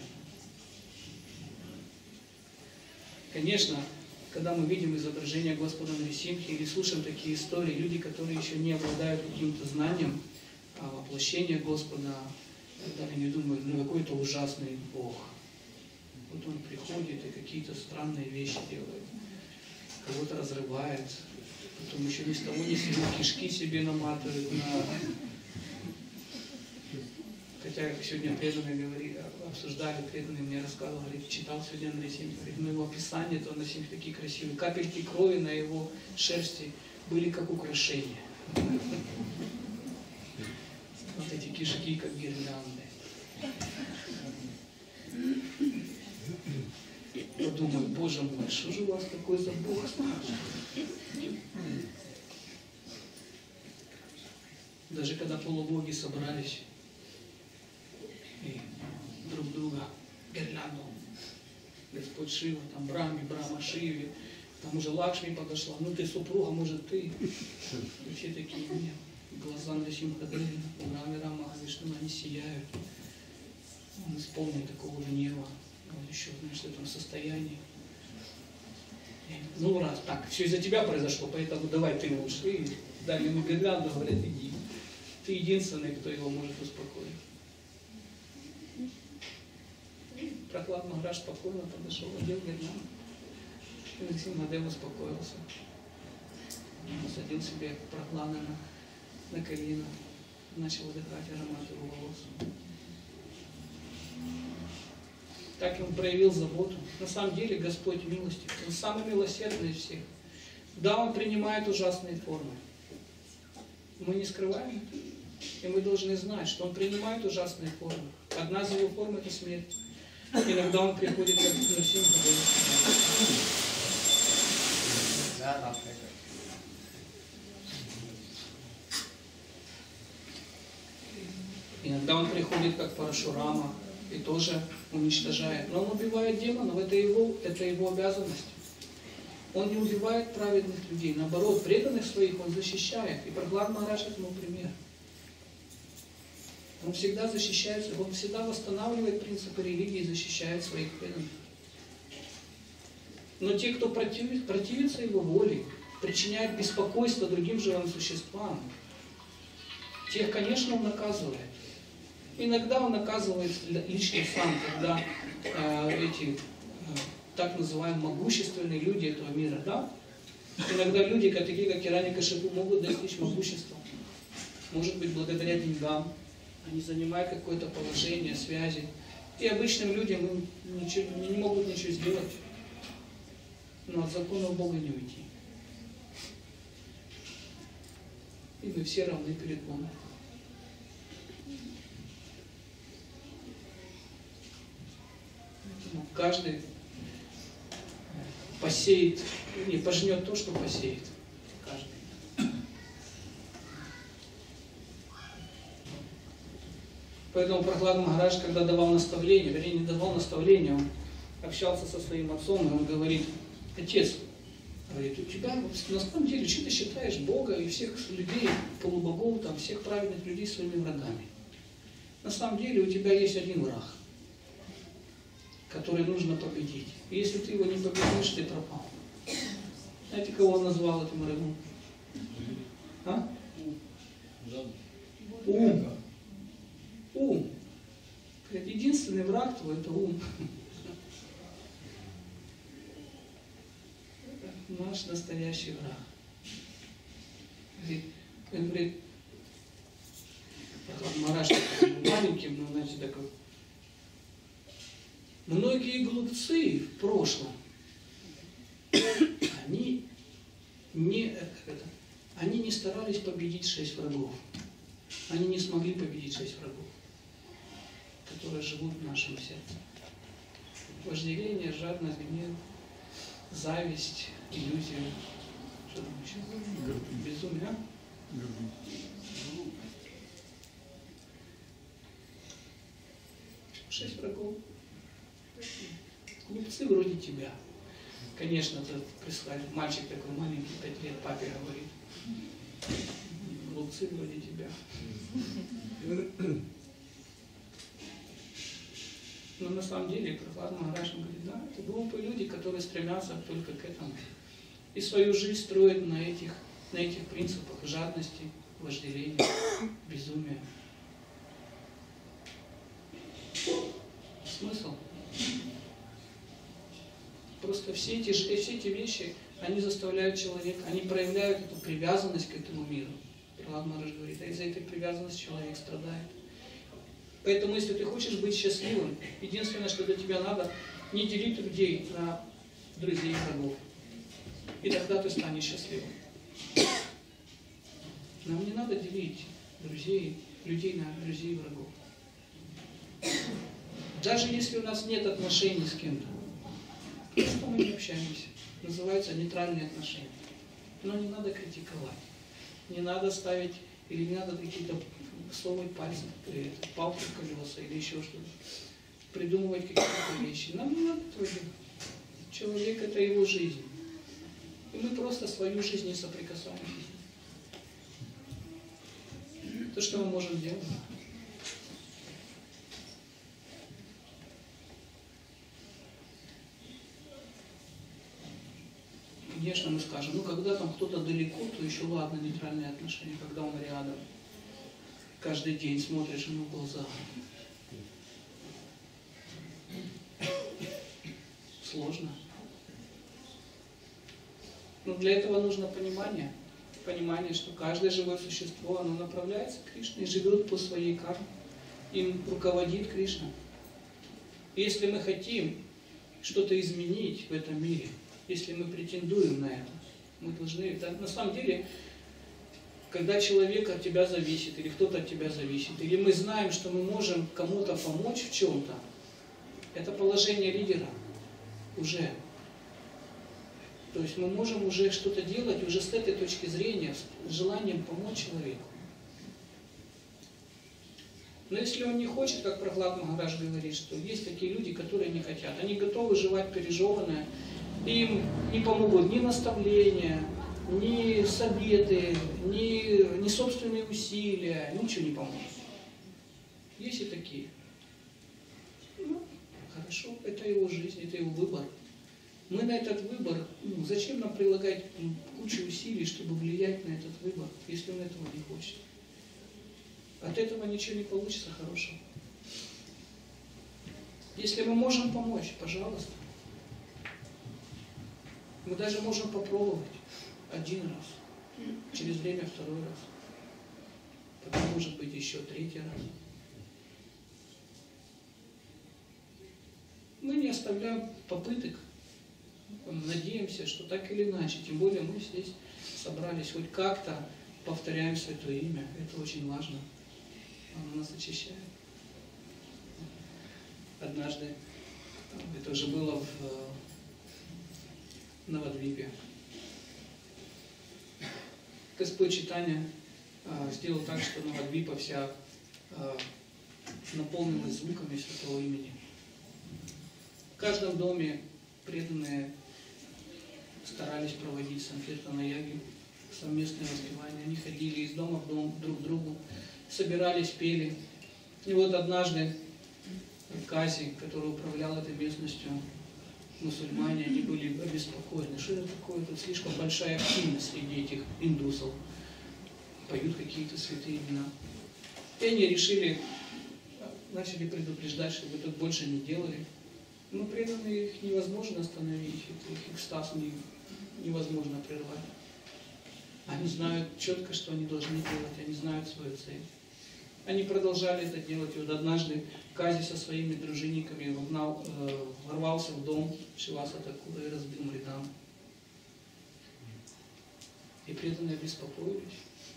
Конечно, когда мы видим изображение Господа Нарисимхи или слушаем такие истории, люди, которые еще не обладают каким-то знанием воплощения Господа, тогда они думают, ну какой-то ужасный Бог. Вот он приходит и какие-то странные вещи делает, кого-то разрывает, потом еще ни с того ни с сего кишки себе наматывает на... Хотя сегодня преданные обсуждали, преданные мне рассказывали, говорит, читал сегодня Нарисимху, говорит, ну его описание, то Нарисимхи такие красивые, капельки крови на его шерсти были как украшения. Вот эти кишки, как гирлянды. Я думаю, Боже мой, что же у вас такой за Бог страшный? Даже когда полубоги собрались и друг друга гирлянду, Господь Шива, там Брама Шиве, там уже Лакшми подошла, ну ты супруга, может ты? И все такие, нет, глаза Нарисимхадева, Браме Рама Вишну, они сияют. Он исполнен такого гнева, он еще, знаешь, в этом состоянии. И, ну раз так, все из-за тебя произошло, поэтому давай ты лучше. И дали ему гирлянду, говорят, иди. Ты единственный, кто его может успокоить. Прохлад Махарадж спокойно подошел, одел гирлянду. И Нарисимхадев успокоился. Посадил себе Прохлада на колено, начал вдыхать аромат его волос. Так он проявил заботу. На самом деле Господь милостив. Он самый милосердный из всех. Да, Он принимает ужасные формы. Мы не скрываем это. И мы должны знать, что Он принимает ужасные формы. Одна из Его форм – это смерть. Иногда Он приходит как Нарисимха. Иногда Он приходит как Парашурама и тоже уничтожает. Но Он убивает демонов, это его обязанность. Он не убивает праведных людей, наоборот, преданных своих Он защищает. И Прохлад Махарадж этому пример. Он всегда защищает, он всегда восстанавливает принципы религии и защищает своих преданных. Но те, кто противится Его воле, причиняет беспокойство другим живым существам, тех, конечно, Он наказывает. Иногда Он наказывает лично сам, когда эти так называемые могущественные люди этого мира, да? Иногда люди, такие как Хираньякашипу, могут достичь могущества. Может быть, благодаря деньгам. Они занимают какое-то положение, связи. И обычным людям не могут ничего сделать. Но от законов Бога не уйти. И мы все равны перед Богом. Поэтому каждый посеет, пожнет то, что посеет. Каждый. Поэтому Прохлад Махарадж, когда давал наставление, вернее, не давал наставление, он общался со своим отцом, и он говорит: отец, говорит, у тебя на самом деле, что ты считаешь Бога и всех людей, полубогов, там, всех праведных людей своими врагами? На самом деле у тебя есть один враг, который нужно победить. И если ты его не победишь, ты пропал. Знаете, кого он назвал этим врагом? А? Ум. Ум. Единственный враг твой – это ум. Наш настоящий враг. Он говорит, Махарадж маленьким, но знаете, такой. Многие глупцы в прошлом, они не старались победить 6 врагов. Они не смогли победить 6 врагов, которые живут в нашем сердце. Вожделение, жадность, гнев, зависть, иллюзия. Что там еще? Безумие. 6 врагов. Глупцы вроде тебя. Конечно, тут прислали, мальчик такой маленький, 5 лет, папе говорит. Глупцы вроде тебя. Но на самом деле, Прохлад Махарадж говорит, да, это глупые люди, которые стремятся только к этому. И свою жизнь строят на этих принципах жадности, вожделения, безумия. Смысл? Просто все эти вещи, они заставляют человека, они проявляют эту привязанность к этому миру. Прохлад Махарадж говорит, а из-за этой привязанности человек страдает. Поэтому, если ты хочешь быть счастливым, единственное, что для тебя надо, не делить людей на друзей и врагов. И тогда ты станешь счастливым. Нам не надо делить людей на друзей и врагов. Даже если у нас нет отношений с кем-то, просто мы не общаемся. Называются нейтральные отношения. Но не надо критиковать. Не надо ставить, или не надо какие-то совать пальцем, палку в колеса или еще что-то. Придумывать какие-то вещи. Нам не надо этого делать. Человек — это его жизнь. И мы просто свою жизнь не соприкасаем. То, что мы можем делать. Конечно, мы скажем, ну когда там кто-то далеко, то еще ладно, нейтральные отношения, когда он рядом. Каждый день смотришь ему в глаза. Сложно. Но для этого нужно понимание, что каждое живое существо, оно направляется к Кришне и живет по своей карме. Им руководит Кришна. И если мы хотим что-то изменить в этом мире, если мы претендуем на это, мы должны... На самом деле, когда человек от тебя зависит, или кто-то от тебя зависит, или мы знаем, что мы можем кому-то помочь в чем-то, это положение лидера уже. То есть мы можем уже что-то делать уже с этой точки зрения, с желанием помочь человеку. Но если он не хочет, как Прохлад Махарадж говорит, что есть такие люди, которые не хотят, они готовы жевать пережеванное, им не помогут ни наставления, ни советы, ни собственные усилия, ничего не поможет. Есть и такие. Ну, хорошо, это его жизнь, это его выбор. Мы на этот выбор, зачем нам прилагать кучу усилий, чтобы влиять на этот выбор, если он этого не хочет? От этого ничего не получится хорошего. Если мы можем помочь, пожалуйста. Мы даже можем попробовать 1 раз, через время 2 раз, потом может быть еще 3-й раз. Мы не оставляем попыток, надеемся, что так или иначе, тем более мы здесь собрались, хоть как-то повторяем Святое Имя, это очень важно, оно нас очищает. Однажды, это уже было в Навадвипе, Господь Чайтанья сделал так, что Навадвипа вся наполнилась звуками Святого Имени. В каждом доме преданные старались проводить санкиртана-яги, совместное воспевание. Они ходили из дома в дом друг к другу, собирались, пели. И вот однажды Кази, который управлял этой местностью, мусульмане, они были обеспокоены. Что это такое? Тут слишком большая активность среди этих индусов. Поют какие-то святые имена. И они решили, начали предупреждать, чтобы тут больше не делали. Но преданные их невозможно остановить, их экстаз невозможно прервать. Они знают четко, что они должны делать, они знают свою цель. Они продолжали это делать. И вот однажды Кази со своими дружинниками ворвался в дом Шриваса Такура и разбил Мридам. И преданные беспокоились.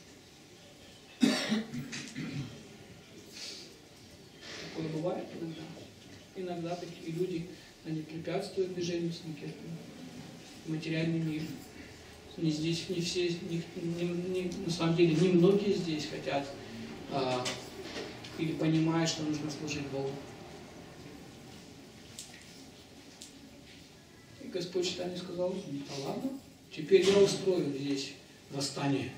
Такое бывает иногда. Иногда такие люди, они препятствуют движению санкиртана. Материальный мир. Не здесь, не все, на самом деле, не многие здесь хотят или понимают, что нужно служить Богу. Господь Чайтанья сказал: да ладно, теперь я устрою здесь восстание.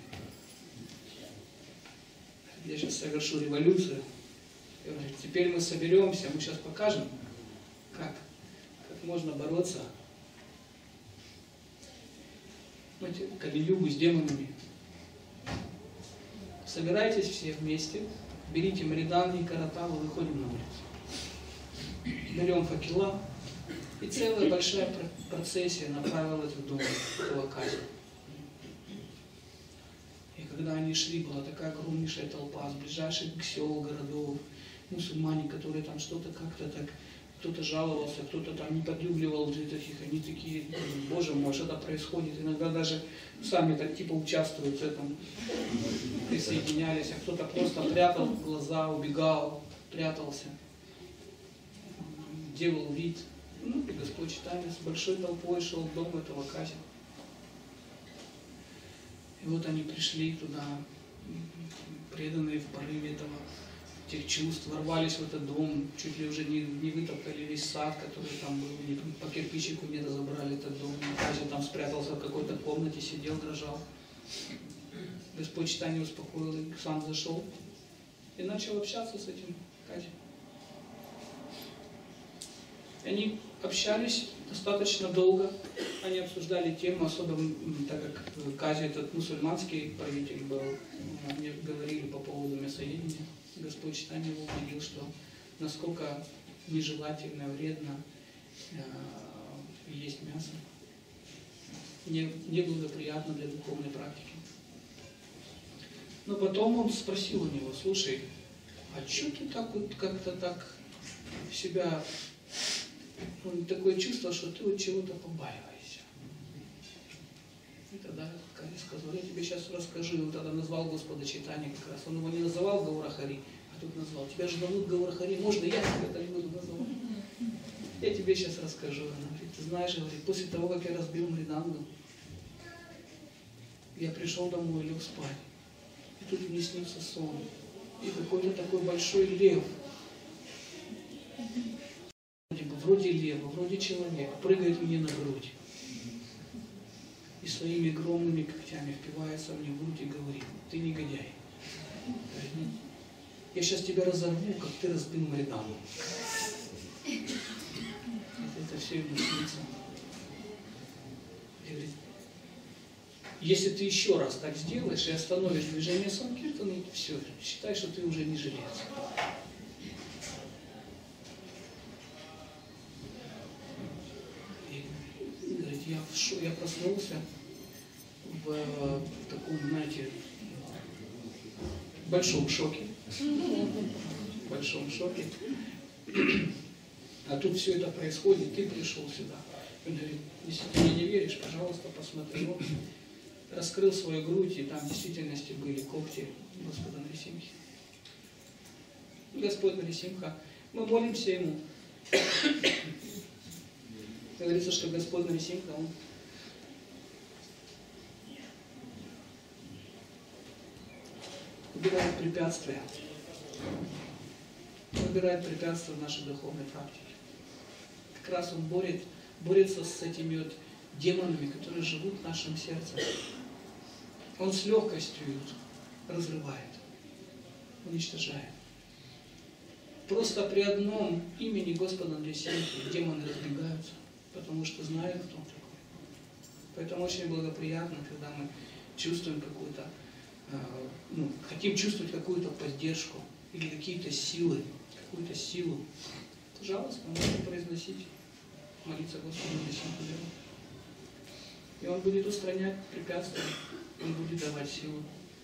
Я сейчас совершу революцию. И говорит, теперь мы соберемся, мы сейчас покажем, как можно бороться Кали-югу с демонами. Собирайтесь все вместе, берите Мариданни и Караталу, выходим на улицу. Берем факела, и целая большая процессия направилась в дом Калакази. И когда они шли, была такая огромнейшая толпа с ближайших сел, городов, мусульмане, которые там что-то как-то так, кто-то жаловался, кто-то там не подлюбливал таких, они такие, боже мой, что-то происходит. Иногда даже сами так типа участвуют в этом, присоединялись, а кто-то просто прятал глаза, убегал, прятался, делал вид. Ну, и Господь Чайтанья с большой толпой шел в дом этого Кази. И вот они пришли туда, преданные в порыве этих чувств, ворвались в этот дом, чуть ли уже не вытоптали весь сад, который там был, по кирпичику не разобрали этот дом. Кази там спрятался в какой-то комнате, сидел, дрожал. Господь Чайтанья успокоил их, сам зашел и начал общаться с этим Кази. Они общались достаточно долго, они обсуждали тему, особенно так как Кази этот мусульманский правитель был, они говорили по поводу мясоедения. Господь Чайтанья его убедил, что насколько нежелательно, вредно есть мясо, неблагоприятно для духовной практики. Но потом он спросил у него: слушай, а что ты так вот как-то так себя... такое чувство, что ты вот чего-то побаиваешься. И тогда Кази сказал: я тебе сейчас расскажу. И он тогда назвал Господа Чайтанья как раз. Он его не называл Гаурахари, а тут назвал: тебя же зовут Гаурахари, можно я тебя так буду называть? Я тебе сейчас расскажу. Она говорит: ты знаешь, говорит, после того, как я разбил Мриданду, я пришел домой, лег спать. И тут мне снится сон. И какой-то такой большой лев, вроде лева, вроде человека, прыгает мне на грудь. И своими огромными когтями впивается мне в грудь и говорит: ты негодяй. Я сейчас тебя разорву, как ты разбил Мариданну. Это все ему снится. И говорит: если ты еще раз так сделаешь и остановишь движение Санкиртана, все, считай, что ты уже не жилец. Я проснулся в таком, знаете, большом шоке. В большом шоке. А тут все это происходит, ты пришел сюда. Он говорит: если ты мне не веришь, пожалуйста, посмотри. Он раскрыл свою грудь, и там в действительности были когти Господа Нарисимхи. Господь Нарисимха, мы молимся Ему. Говорится, что Господь Нарисимха, Он убирает препятствия. Он убирает препятствия в нашей духовной практике. Как раз Он борется с этими вот демонами, которые живут в нашем сердце. Он с легкостью их разрывает, уничтожает. Просто при одном имени Господа Нарисимхи демоны разбегаются, потому что знают, кто он такой. Поэтому очень благоприятно, когда мы чувствуем какую-то, хотим чувствовать какую-то поддержку или какие-то силы, какую-то силу. Пожалуйста, можете произносить, молиться Господу Нарисимхи. И Он будет устранять препятствия, Он будет давать силу.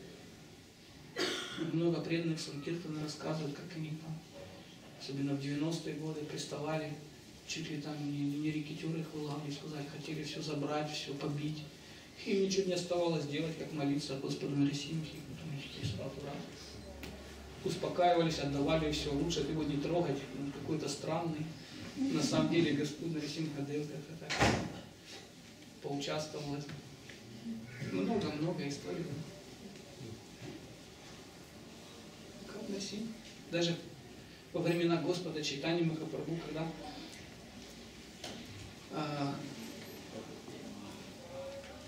Много преданных Санкиртана рассказывают, как они там, особенно в 90-е годы, приставали, чуть ли там не рекетюры их вылавливали, сказали, хотели все забрать, все побить. Им ничего не оставалось делать, как молиться Господу Нарисимхи. Потом они такие сразу раз успокаивались, отдавали все, лучше его не трогать, он какой-то странный. На самом деле Господь Нарисимха Дев как-то так поучаствовал в этом. Много историй. Как Нарисимха. Даже во времена Господа Чайтаньи Махапрабху, когда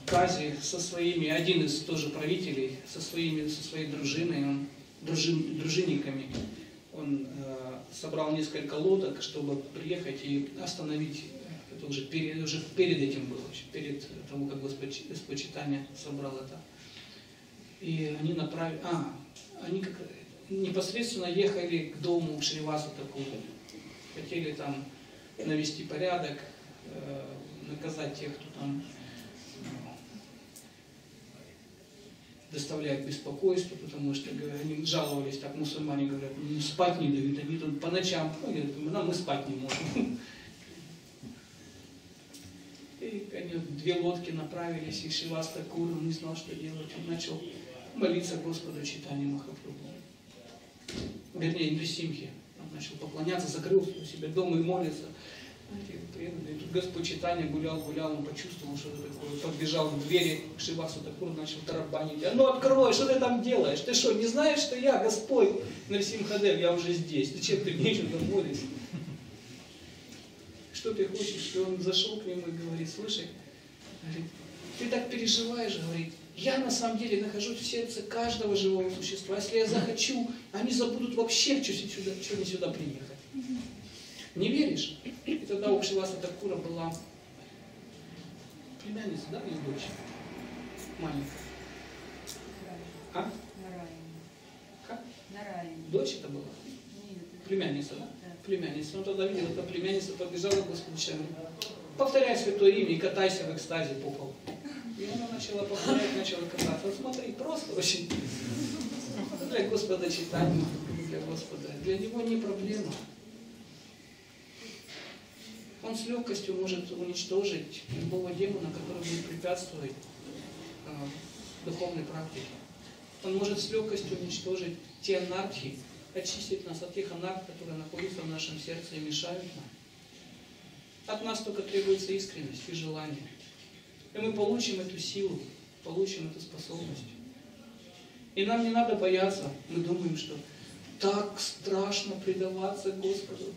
Кази со своими, один из тоже правителей, со своей дружиной, дружинниками, он собрал несколько лодок, чтобы приехать и остановить, это уже перед этим было, перед того, как Господь читание собрал это. И они они как непосредственно ехали к дому Шриваса Такуры. Хотели там навести порядок, наказать тех, кто там доставляет беспокойство, потому что они жаловались, так мусульмане говорят, спать не дают, они тут по ночам, мы спать не можем. И они две лодки направились, и Шривас Такур, он не знал, что делать, он начал молиться Господу читанием Махапрабху. Вернее, Нрисимхе. Он начал поклоняться, закрыл у себя дома и молится. И тут Господь читание гулял, он почувствовал, что это такое. Подбежал к двери к Шривасу Такуру, начал тарабанить. А ну открой, что ты там делаешь? Ты что, не знаешь, что я Господь Нарсимхадев, я уже здесь. Зачем ты мне что-то молишься? Что ты хочешь? И он зашел к нему и говорит, слушай, говорит, ты так переживаешь, говорит, я на самом деле нахожусь в сердце каждого живого существа. Если я захочу, они забудут вообще, что мне сюда приехать. Не веришь? И тогда у Шриваса Такура была племянница, да, или дочь? Маленькая. А? Как? Дочь это была? Племянница, да? Племянница. Он тогда видел, эта племянница побежала к Господу Читанию. Повторяй святое имя и катайся в экстазе по полу. И она начала повторять, начала кататься. Вот смотри, просто очень. Для Господа читания, для Господа. Для него не проблема. Он с легкостью может уничтожить любого демона, который будет препятствовать духовной практике. Он может с легкостью уничтожить те анархии, очистить нас от тех анарх, которые находятся в нашем сердце и мешают нам. От нас только требуется искренность и желание. И мы получим эту силу, получим эту способность. И нам не надо бояться. Мы думаем, что так страшно предаваться Господу.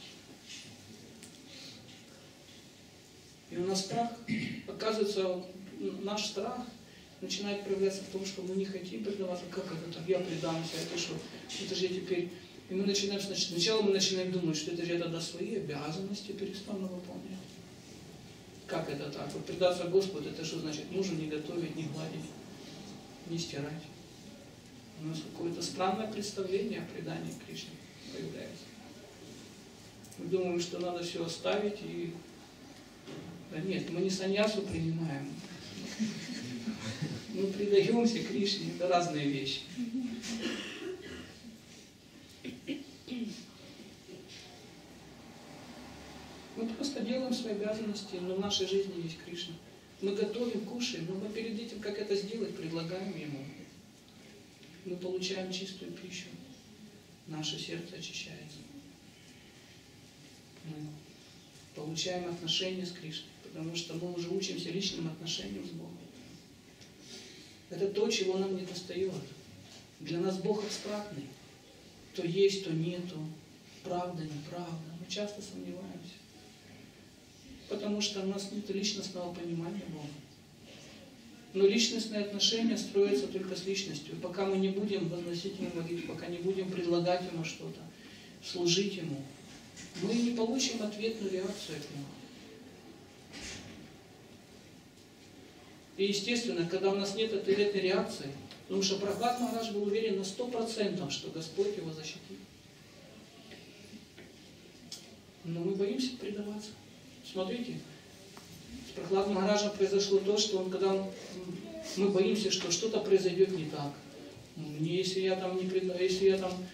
И у нас страх, оказывается, наш страх начинает проявляться в том, что мы не хотим предаваться. Как это так? Я предамся, это что? Это же я теперь... И мы начинаем, сначала мы начинаем думать, что это же я тогда свои обязанности перестану выполнять. Как это так? Вот предаться Господу, это что значит? Мужу не готовить, не гладить, не стирать. У нас какое-то странное представление о предании Кришне появляется. Мы думаем, что надо все оставить и... Да нет, мы не саньясу принимаем. Мы предаемся Кришне, это разные вещи. Мы просто делаем свои обязанности, но в нашей жизни есть Кришна. Мы готовим, кушаем, но мы перед этим, как это сделать, предлагаем Ему. Мы получаем чистую пищу. Наше сердце очищается. Мы получаем отношения с Кришной, потому что мы уже учимся личным отношениям с Богом. Это то, чего нам не достает. Для нас Бог абстрактный. То есть, то нету. Правда, неправда. Мы часто сомневаемся. Потому что у нас нет личностного понимания Бога. Но личностные отношения строятся только с личностью. Пока мы не будем возносить Ему молитву, пока не будем предлагать Ему что-то, служить Ему, мы не получим ответную реакцию от Него. И естественно, когда у нас нет ответной реакции, потому что Прахлад Махарадж был уверен на 100%, что Господь его защитит. Но мы боимся предаваться. Смотрите, с Прахладом Махараджем произошло то, что мы боимся, что что-то произойдет не так. Если я там не предам, если я там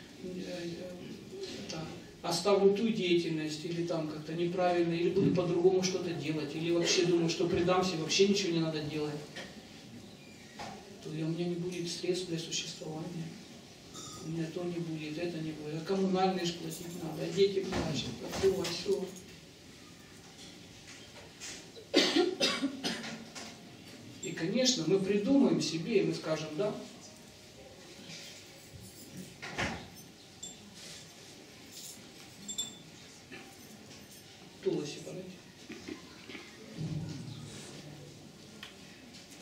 оставлю ту деятельность, или там как-то неправильно, или буду по-другому что-то делать, или вообще думаю, что предамся, вообще ничего не надо делать, то у меня не будет средств для существования. У меня то не будет, это не будет. А коммунальные же платить надо, а дети плачут, а то, а все. И, конечно, мы придумаем себе, и мы скажем, да, Туласи, подайте.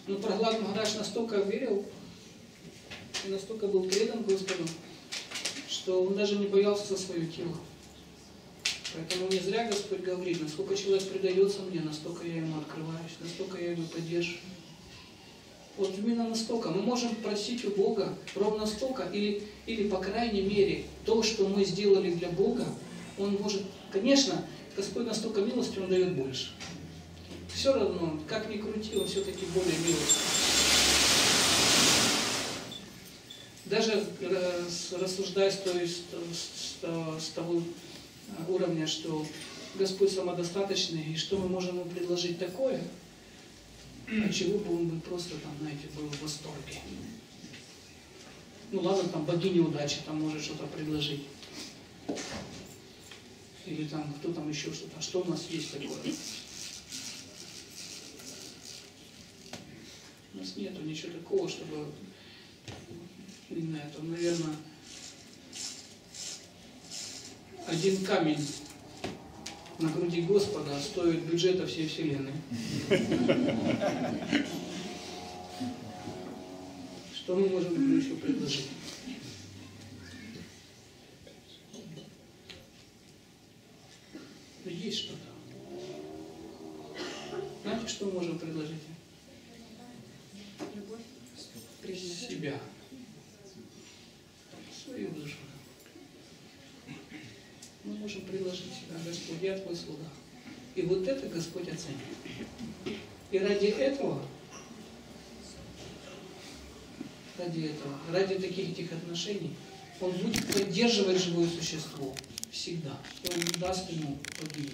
Но Прахлад Махарадж настолько верил и настолько был предан Господу, что он даже не боялся за свое тело. Поэтому не зря Господь говорит, насколько человек предается мне, настолько я ему открываюсь, настолько я его поддерживаю. Вот именно настолько. Мы можем просить у Бога ровно столько, или по крайней мере, то, что мы сделали для Бога, Он может... Конечно, Господь настолько милости, Он дает больше. Все равно, как ни крути, Он все-таки более милостивый. Даже рассуждая с того уровня, что Господь самодостаточный, и что мы можем ему предложить такое, от чего бы он бы просто там, знаете, был в восторге. Ну ладно, там богиня удачи там может что-то предложить. Или там кто там еще что-то. А что у нас есть такое? У нас нету ничего такого, чтобы, не знаю, там, наверное, один камень на груди Господа стоит бюджета всей Вселенной. Что мы можем еще предложить? Есть что-то. Знаете, что мы можем предложить? Любовь. Себя. Свою душу. Мы можем предложить себя, Господь, я твой слуга. И вот это Господь оценит. И ради этого, ради таких этих отношений, Он будет поддерживать живое существо всегда. И Он не даст ему погибнуть.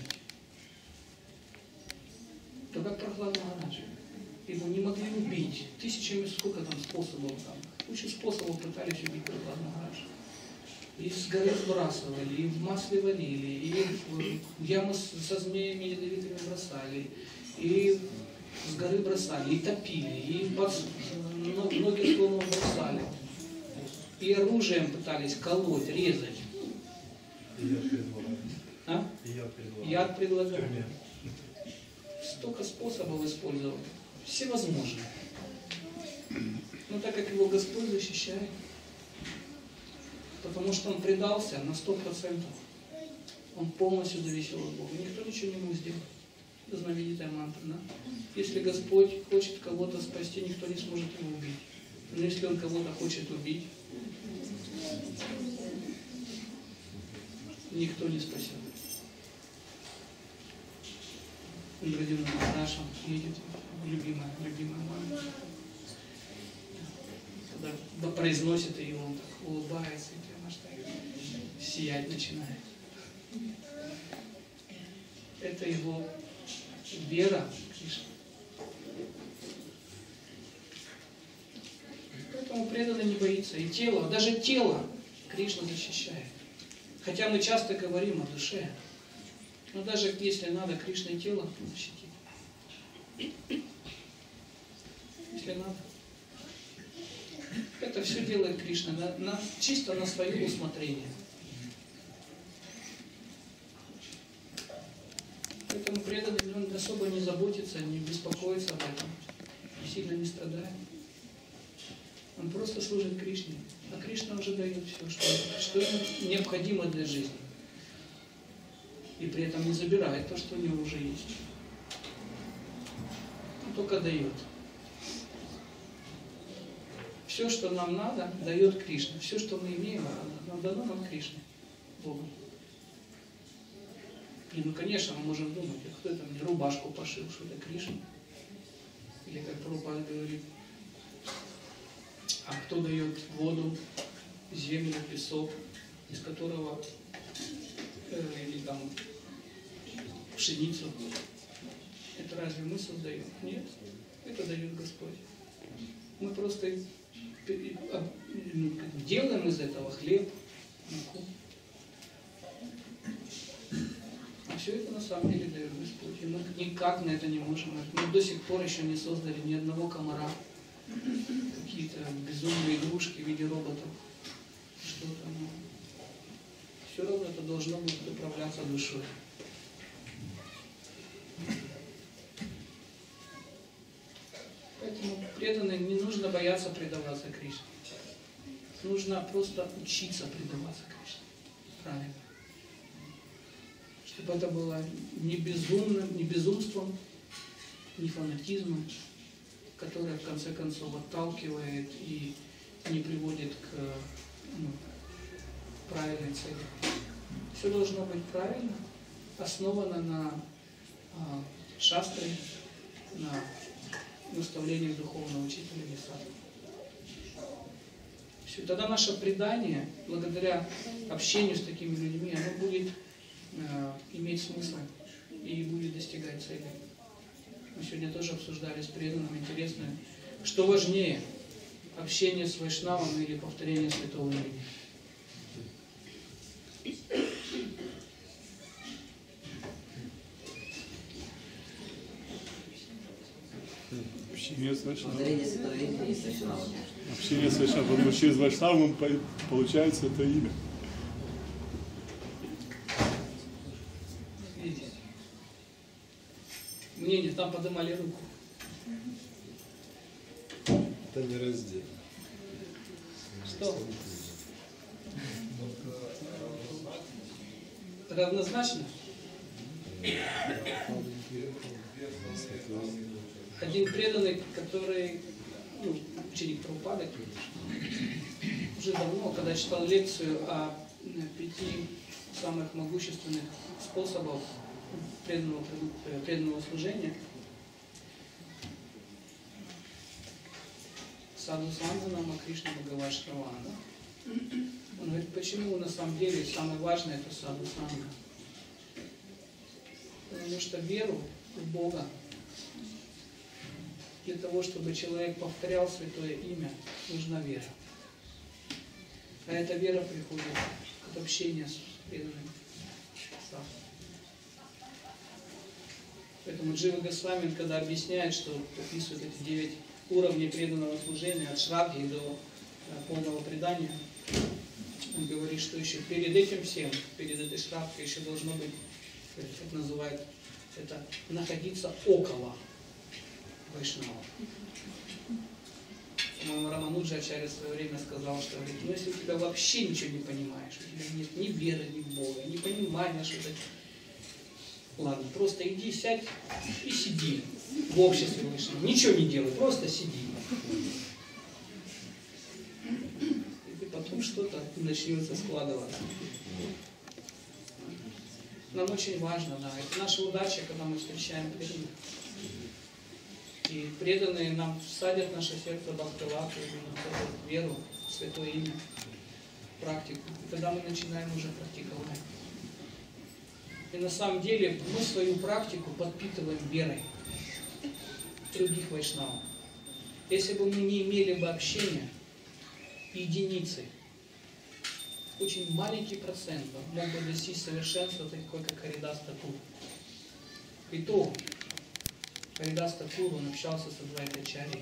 То как Прахлад Махарадж. Его не могли убить. Тысячами, сколько там способов там. Кучу способов пытались убить Прахлад Махарадж. И с горы сбрасывали, и в масле валили, и в яму со змеями ядовитыми бросали, и с горы бросали, и топили, и ноги слонов бросали, и оружием пытались колоть, резать. Яд предлагали. Столько способов использовали. Всевозможные. Но так как его Господь защищает, потому что он предался на 100%. Он полностью зависел от Бога. Никто ничего не мог сделать. Это знаменитая мантра, да? Если Господь хочет кого-то спасти, никто не сможет его убить. Но если Он кого-то хочет убить, никто не спасет. Индрадюмна Махарадж едет, любимая мама. Когда произносит ее, он так улыбается и прямо аж так сиять начинает. Это его вера в Кришну. Поэтому преданный не боится. И тело, даже тело Кришна защищает. Хотя мы часто говорим о душе, но даже если надо, Кришна и тело защитит. Если надо. Это все делает Кришна чисто на свое усмотрение. Поэтому преданный, он особо не заботится, не беспокоится об этом, сильно не страдает. Он просто служит Кришне. А Кришна уже дает все, что ему необходимо для жизни. И при этом не забирает то, что у него уже есть. Он только дает. Все, что нам надо, дает Кришна. Все, что мы имеем, дано нам Кришне, Богу. И ну, конечно, мы можем думать, кто это мне рубашку пошил, что это Кришна. Или как Прабхупада говорит, а кто дает воду, землю, песок, из которого, или там, пшеницу. Это разве мы создаем? Нет, это дает Господь. Мы просто делаем из этого хлеб, муку. А все это на самом деле дает Господь. И мы никак на это не можем. Мы до сих пор еще не создали ни одного комара. Какие-то безумные игрушки в виде роботов. Что-то. Но все равно это должно будет управляться душой. Поэтому преданные, не нужно бояться предаваться Кришне. Нужно просто учиться предаваться Кришне. Правильно. Чтобы это было не безумным, не безумством, не фанатизмом, которое в конце концов отталкивает и не приводит к правильной цели. Все должно быть правильно, основано на шастре, на наставлениях духовного учителя или садху. Все. Тогда наше предание, благодаря общению с такими людьми, оно будет иметь смысл и будет достигать цели. Мы сегодня тоже обсуждали с преданным интересное, что важнее, общение с вайшнавом или повторение святого имени. Общение с Вайшнавом. Общение с Вайшнавом. Потому что через Вайшнавом получается это имя. Видите? Мнение, там поднимали руку. Это не раздел. Что? Равнозначно? Один преданный, который, ученик Прабхупады, уже давно, когда читал лекцию о 5 самых могущественных способах преданного служения, Саду Сандана, Кришна Бхагаваштавана. Он говорит, почему на самом деле самое важное это Саду Сандана? Потому что веру в Бога, для того, чтобы человек повторял святое имя, нужна вера. А эта вера приходит от общения с преданным садху. Поэтому Джива Госвами, когда объясняет, что описывает эти 9 уровней преданного служения, от шрадхи до полного предания, он говорит, что еще перед этим всем, перед этой шрадхой еще должно быть, как называют, это находиться около Вайшнава. По-моему, Рамануджа Ачарья в свое время сказал, что говорит, если у тебя вообще ничего не понимаешь, у тебя нет ни веры, ни в Бога, ни понимания, что это... Ладно, просто иди, сядь и сиди в обществе Вайшнава. Ничего не делай, просто сиди. И потом что-то начнется складываться. Нам очень важно, да, это наша удача, когда мы встречаем преданных. И преданные нам всадят в наше сердце бхактивату, веру, святое имя, практику. И тогда мы начинаем уже практиковать. И на самом деле мы свою практику подпитываем верой других вайшнавов. Если бы мы не имели бы общения, единицы, очень маленький процент мог бы достичь совершенства, такой как Харидас Такур. И то Харидас Такур, он общался с Адвайта-ачарьей.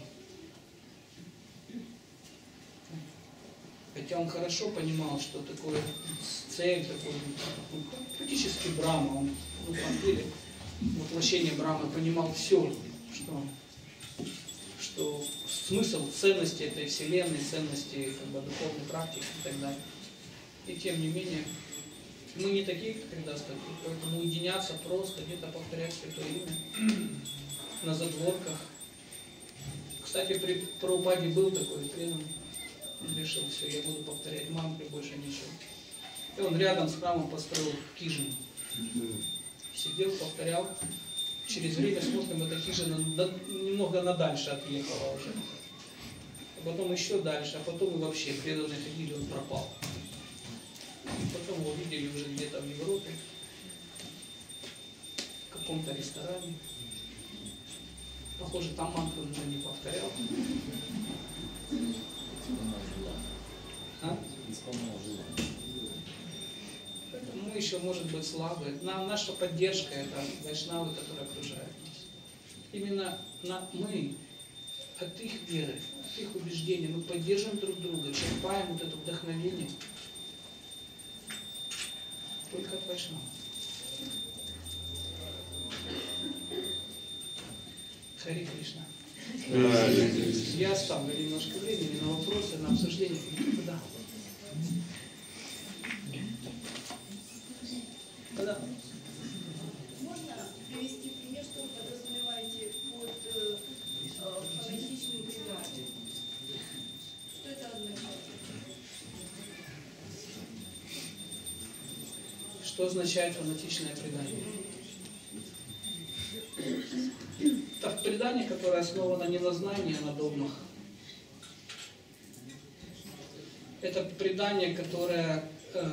Хотя он хорошо понимал, что такое цель, такой, практически Брахма, он на самом деле воплощение Брахмы понимал все, что смысл, ценности этой вселенной, ценности духовной практики и так далее. И тем не менее, мы не такие, как Харидас Такур, поэтому уединяться просто, где-то повторять святое имя на задворках. Кстати, при Прабхупаде был такой преданный. Он решил, все, я буду повторять мантры, больше ничего. И он рядом с храмом построил хижину. Сидел, повторял. Через время, смотрим, эта хижина немного надальше отъехала уже. А потом еще дальше, а потом и вообще преданные ходили, он пропал. И потом его видели уже где-то в Европе, в каком-то ресторане. Похоже, там мантру он уже не повторял. А? Мы еще, может быть, слабы. Наша поддержка — это вайшнавы, которые окружают нас. Именно мы от их веры, от их убеждений, мы поддерживаем друг друга, черпаем вот это вдохновение только от вайшнавов. Хари Кришна. Я оставлю немножко времени на вопросы, на обсуждение. Да. Да. Можно привести пример, что вы подразумеваете под фанатичным преданием? Что это означает? Что означает фанатичное предание? Это предание, которое основано не на знании, а на догмах. Это предание, которое,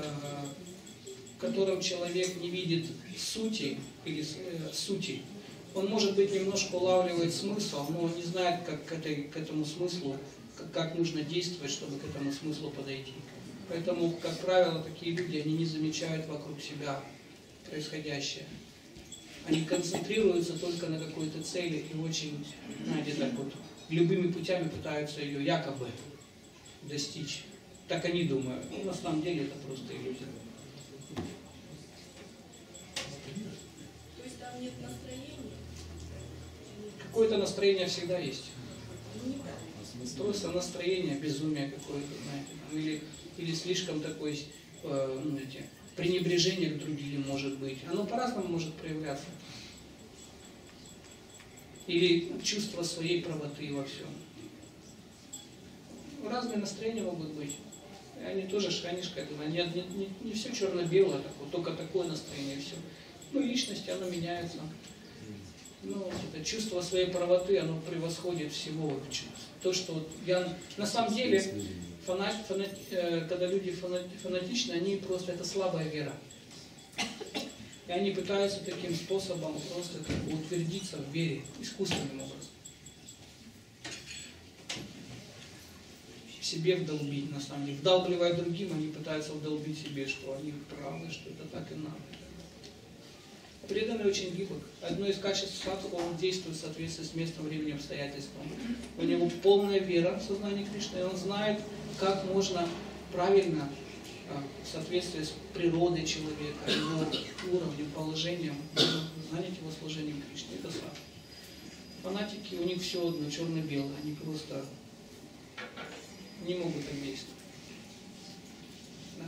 в котором человек не видит сути или сути. Он, может быть, немножко улавливает смысл, но не знает, как к этому смыслу, как нужно действовать, чтобы к этому смыслу подойти. Поэтому, как правило, такие люди, они не замечают вокруг себя происходящее. Они концентрируются только на какой-то цели и очень, знаете, так вот, любыми путями пытаются ее якобы достичь. Так они думают. Но на самом деле это просто иллюзия. То есть там нет настроения? Какое-то настроение всегда есть. Просто настроение, безумие какое-то, знаете, там, или слишком такое пренебрежение к другим, может быть. Оно по-разному может проявляться. Или чувство своей правоты во всем. Разные настроения могут быть. Они тоже, они же как бы, не все черно-белое, только такое настроение, и все. Ну, личность, оно меняется. Ну, это чувство своей правоты, оно превосходит всего. То, что вот я, на самом деле, когда люди фанатичны, они просто, это слабая вера. И они пытаются таким способом просто как бы утвердиться в вере, искусственным образом. Себе вдолбить, на самом деле. Вдалбливая другим, они пытаются вдолбить себе, что они правы, что это так и надо. Преданный очень гибок. Одно из качеств садху, он действует в соответствии с местом, временем, обстоятельством. У него полная вера в сознание Кришны, и он знает, как можно правильно, в соответствии с природой человека, его уровнем, положением, занять его служением Кришне. Это садху. Фанатики, у них все одно, черно-белое, они просто не могут так действовать. Да?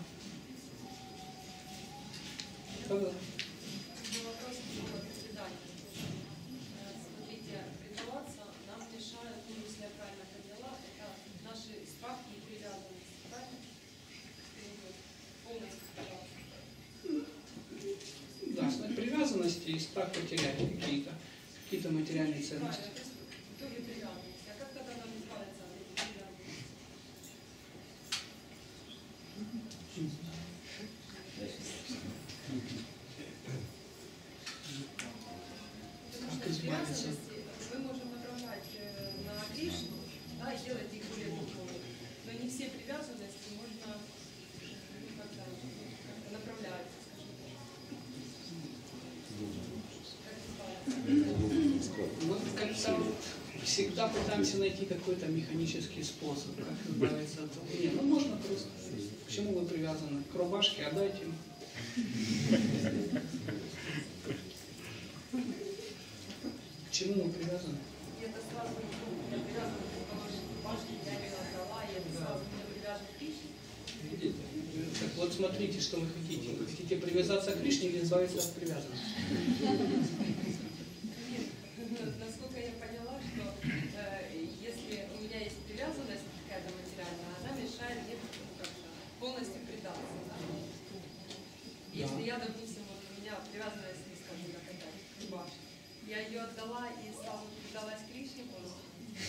Да. Вопрос по преданию. Смотрите, предаваться нам мешает, ну, если я правильно поняла, это наши страхи и привязанности, правильно? Полностью предаваться. Да, знать привязанности и страх потерять какие-то материальные ценности. Правильно, то есть в итоге привязанности. А как тогда нам избавиться от этих привязанностей? Потому что привязанности мы можем направлять на Кришну, да, и делать их более духовными. Но не все привязанности можно как-то направлять, скажем так. Мы как-то всегда пытаемся найти какой-то механический способ, как избавиться от того. Нет, ну можно просто. К чему вы привязаны? К рубашке отдайте им. К чему мы привязаны? И это сразу я привязана к башне, я не отдала, и это сразу меня привяжет к Кришне. Так вот смотрите, что вы хотите. Вы хотите привязаться к Кришне или избавиться от привязанности? Насколько я поняла, что если у меня есть привязанность какая-то материальная, она мешает мне полностью предаться. Да? Если я, допустим, вот у меня привязанность, не скажу, как опять, к башне, я ее отдала и сразу предалась Кришне полностью.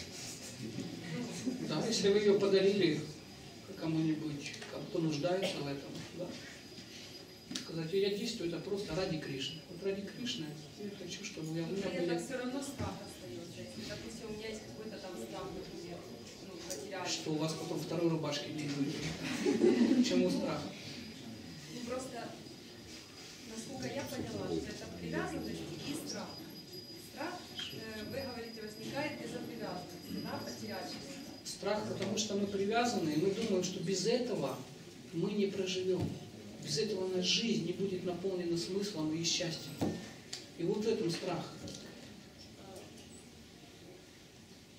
Да, если вы ее подарили кому-нибудь, кто нуждается в этом, да? Сказать, я действую это просто ради Кришны. Вот ради Кришны я хочу, чтобы у меня Это были... все равно страх остается. Если, допустим, у меня есть какой-то там страх, например, ну, потерять. Что у вас потом второй рубашки не будет. Почему страх? Ну, просто, насколько я поняла, что это привязанность и страх. Страх, вы говорите, возникает из-за привязанности, да, потерять что-то. Страх, потому что мы привязаны, и мы думаем, что без этого мы не проживем. Без этого наша жизнь не будет наполнена смыслом и счастьем. И вот в этом страх.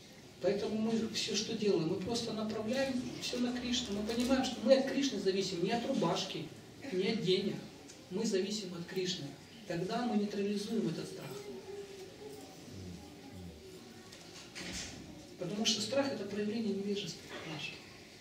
Поэтому мы все, что делаем, мы просто направляем все на Кришну. Мы понимаем, что мы от Кришны зависим не от рубашки, не от денег. Мы зависим от Кришны. Тогда мы нейтрализуем этот страх. Потому что страх – это проявление невежества нашего.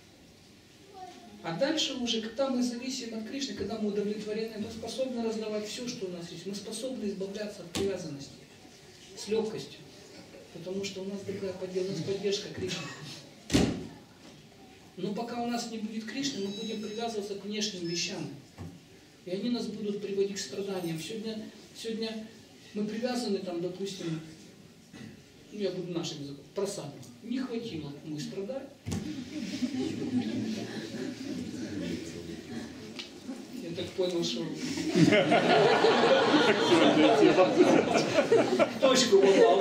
А дальше уже, когда мы зависим от Кришны, когда мы удовлетворены, мы способны раздавать все, что у нас есть. Мы способны избавляться от привязанности с легкостью. Потому что у нас другая поддержка, у нас поддержка Кришны. Но пока у нас не будет Кришны, мы будем привязываться к внешним вещам. И они нас будут приводить к страданиям. Сегодня мы привязаны, там, допустим, я буду нашим языком, просаду. Не хватило, мы страдаем. Я так понял, что точку попал.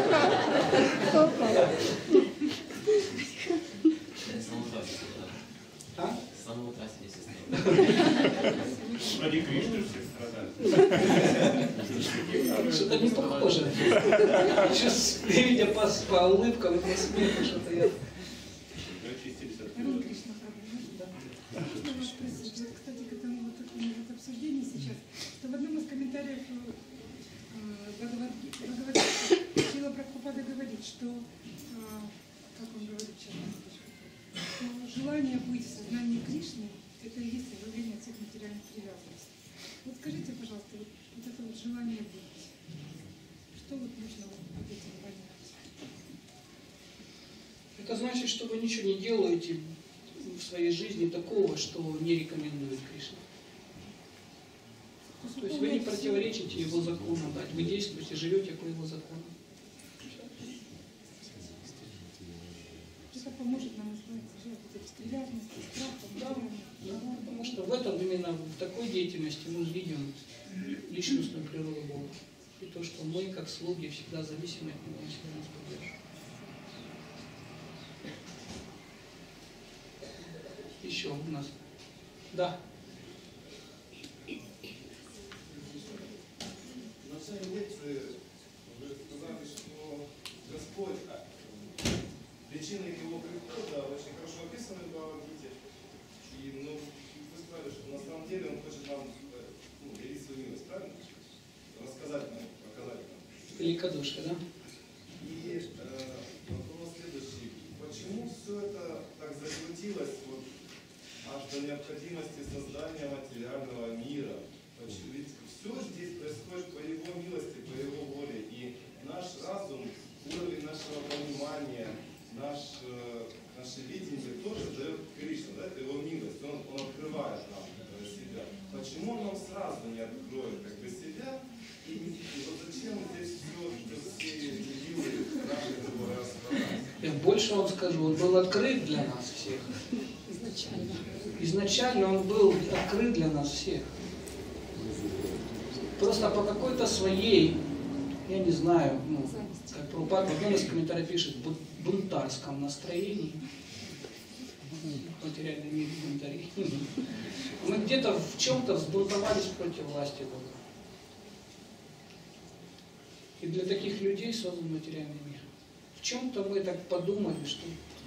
А? С самого утра сидеть. Ради Кришны все страдают. Что-то не похоже. Сейчас, видя по улыбкам и по смеху, что-то я... Очистились от Арон Кришна, можно вас спросить, вот, кстати, к этому вот такому вот обсуждению сейчас, что в одном из комментариев Бхагавадгиты Шрила Прабхупада говорит, что, как он говорит сейчас, что желание быть в сознании Кришны – это и есть избавление от всех материальных привязанностей. Вот скажите, пожалуйста, вот это вот желание быть, что вот нужно вот под этим понять? Это значит, что вы ничего не делаете в своей жизни такого, что не рекомендует Кришна. То есть вы не противоречите его законам, да? Вы действуете, живете по его законам. Это поможет нам избавиться от этих привязанностей, страхов, Да, потому что в этом, именно в такой деятельности мы видим личностную природу Бога. И то, что мы, как слуги, всегда зависимы от Него, Он всегда нас поддерживает. Еще у нас. Да. В начале лекции вы сказали, что Господь, причины его прихода очень хорошо описаны в Бхагавад-гите. И вы сказали, что на самом деле он хочет нам явить свою милость, правильно? Рассказать нам, показать нам. Великодушие, да? И вопрос следующий. Почему все это так закрутилось аж до необходимости создания материального мира? Ведь все здесь происходит по его милости, по его воле. И наш разум, уровень нашего понимания, наше видение тоже дает Кришна, да? Это его милость. Он открывает нам себя. Почему он нам сразу не откроет себя? И вот зачем здесь все силы наши, которые расправляются? Я больше вам скажу, он был открыт для нас всех. Изначально он был открыт для нас всех. Просто по какой-то своей, я не знаю, как Прабхупада в одном из комментариев пишет, бунтарском настроении. Материальный мир бунтарей. Мы где-то в чем-то взбунтовались против власти Бога. И для таких людей создан материальный мир. В чем-то мы так подумали, что...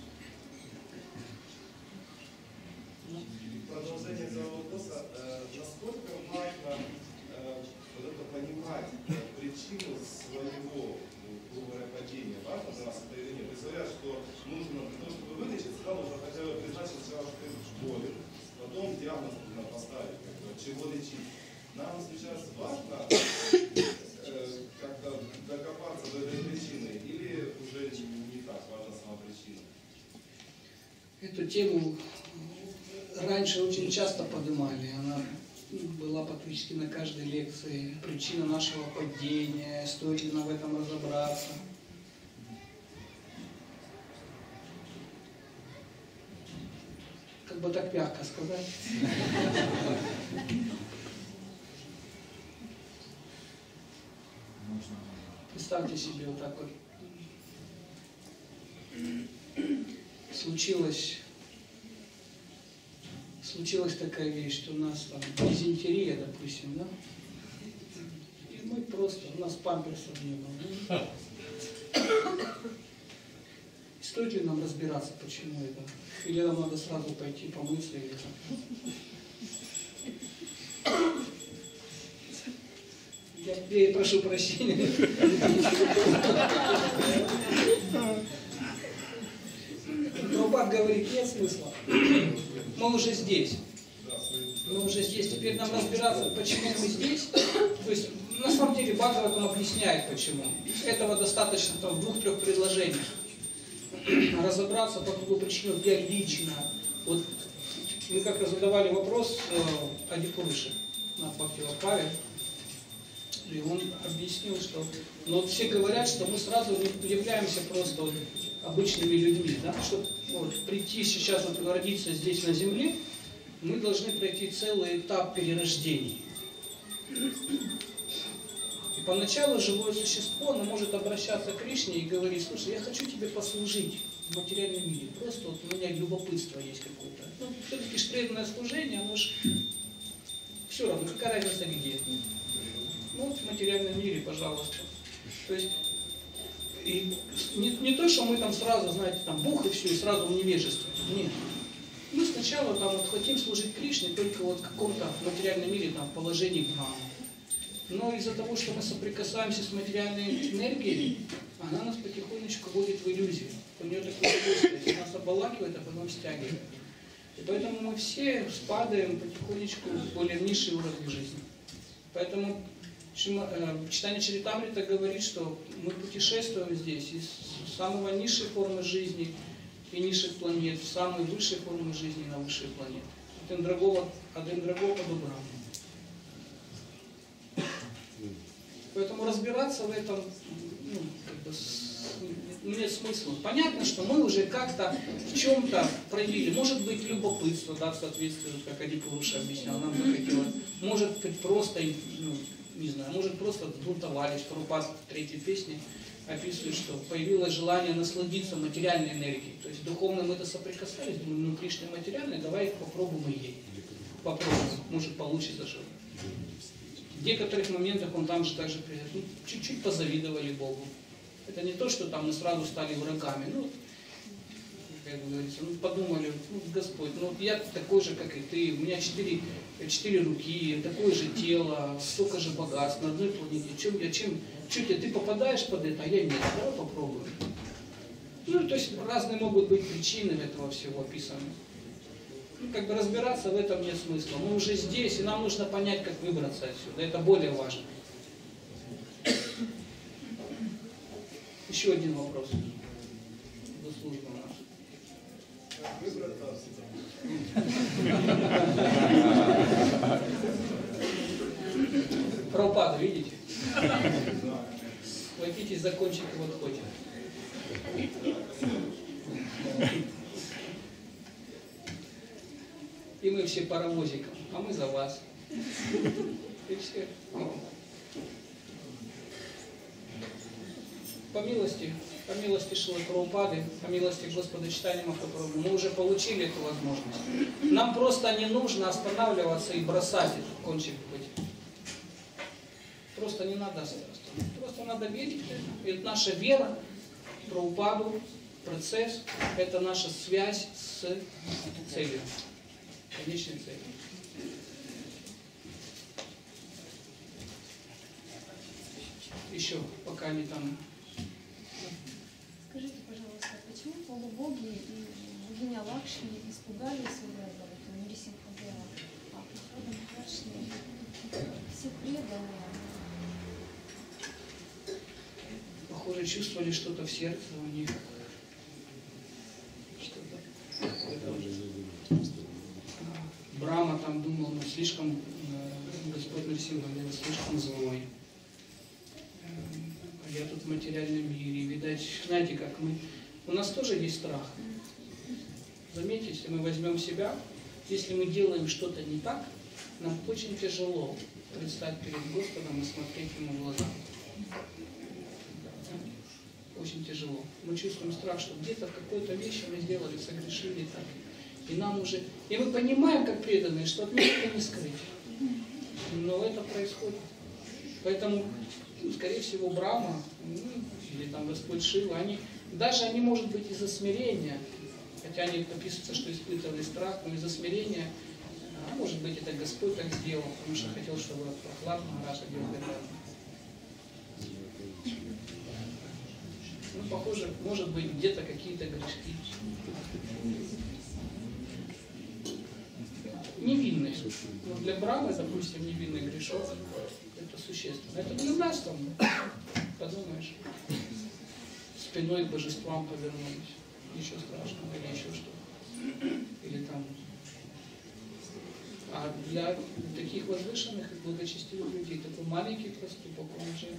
Продолжение этого вопроса. Насколько важно понимать причину своего падения? Важно для нас это или нет? То есть говорят, что нужно, для того, чтобы вылечить, сразу нужно хотя бы признать сначала, что ты болен. Потом диагноз нужно поставить, чего лечить. Нам сейчас важно как-то докопаться до этой причины, или уже не так важна сама причина? Эту тему раньше очень часто поднимали. Она была практически на каждой лекции. Причина нашего падения, стоит ли нам в этом разобраться. Как бы так мягко сказать. Представьте себе вот так вот. Случилась такая вещь, что у нас там дизентерия, допустим, да? И мы просто, у нас памперсов не было. И Стоит ли нам разбираться, почему это? Или нам надо сразу пойти помыться или как? Я и прошу прощения. Прабхупада говорит, нет смысла. Мы уже здесь. Мы уже здесь. Теперь нам разбираться, почему мы здесь. То есть, на самом деле, Бхагаватам объясняет, почему. Этого достаточно там, в 2-3 предложениях. Разобраться, по какой причине, где лично. Вот мы как-то задавали вопрос Адипуруше на Бхактивапаве, и он объяснил, что вот все говорят, что мы сразу не являемся просто вот обычными людьми, да? Чтобы вот, прийти сейчас, вот, родиться здесь на земле, мы должны пройти целый этап перерождений. И поначалу живое существо, оно может обращаться к Кришне и говорить: слушай, я хочу тебе послужить в материальном мире. Просто вот у меня любопытство есть какое-то. Ну, все-таки ж преданное служение, оно ж все равно, какая разница где. Ну, вот в материальном мире, пожалуйста. То есть, и не то, что мы там сразу, знаете, там бух и все, и сразу в невежестве. Нет. Мы сначала там вот хотим служить Кришне только вот в каком-то материальном мире, там, в положении Брахмы. Но из-за того, что мы соприкасаемся с материальной энергией, она нас потихонечку вводит в иллюзию. У нее такое свойство, нас обволакивает, а потом стягивает. И поэтому мы все спадаем потихонечку в более низший уровень жизни. Поэтому Читание Чаритамрита говорит, что мы путешествуем здесь из самого низшей формы жизни и низших планет в самые высшие формы жизни на высшие планеты. От Индрагова до Брахмы. Поэтому разбираться в этом нет смысла. Понятно, что мы уже как-то в чем-то проявили. Может быть, любопытство, да, в соответствии, как Адипуруша объяснял, нам захотелось. Может быть, просто, не знаю, может, просто взбунтовались. Прабхупада в 3-й песне описывает, что появилось желание насладиться материальной энергией. То есть духовно мы-то соприкасались, думаем, Кришна материальная, давай попробуем и ей. Попробуем, может, получится что-то. В некоторых моментах он там же также чуть-чуть позавидовали Богу. Это не то, что там мы сразу стали врагами. Как говорится, подумали, Господь, я такой же, как и ты, у меня 4 руки, такое же тело, столько же богатств на одной планете. Чуть ты попадаешь под это, а я нет, давай попробуем. То есть разные могут быть причины этого всего описаны. Разбираться в этом нет смысла. Мы уже здесь, и нам нужно понять, как выбраться отсюда. Это более важно. Еще один вопрос. До службы наша. Как выбраться отсюда? Прабхупада, видите? Схватитесь за кончик и вот хоть. И мы все паровозиком, а мы за вас. И все. По милости Шрилы Прабхупады, по милости Господа Чайтаньи Махапрабху, мы уже получили эту возможность. Нам просто не нужно останавливаться и бросать этот кончик хоть. Просто не надо останавливаться. Просто надо верить в это. Это наша вера в Прабхупаду, процесс, это наша связь с целью. Конечной целью. Еще, пока они там... Скажите, пожалуйста, почему полубоги и богиня Лакшми испугались Нрисимхадева, а Прабхупада Махарши все преданные? Похоже, чувствовали что-то в сердце у них. Брахма там думал, слишком, Господь Нрисимхадева слишком злой. Я тут в материальном мире. Видать, знаете, как мы... У нас тоже есть страх. Заметьте, если мы возьмем себя, если мы делаем что-то не так, нам очень тяжело предстать перед Господом и смотреть Ему в глаза. Очень тяжело. Мы чувствуем страх, что где-то в какой-то вещи мы сделали, согрешили так. И нам уже... И мы понимаем, как преданные, что от них это не скрыть. Но это происходит. Поэтому скорее всего, Брахма, или там Господь Шива, они, может быть, из-за смирения, хотя они описываются, что испытывали страх, но из-за смирения, а может быть, это Господь так сделал, потому что хотел, чтобы Прохлад Махарадж одел Гададу. Ну, похоже, может быть, где-то какие-то грешки. Невинный. Но для Брахмы, допустим, невинный грешок, это существенно. Это для нас там, подумаешь, спиной к божествам повернулись. Ничего страшного, или еще что-то. Или там. А для таких возвышенных и благочестивых людей такой маленький проступок, он уже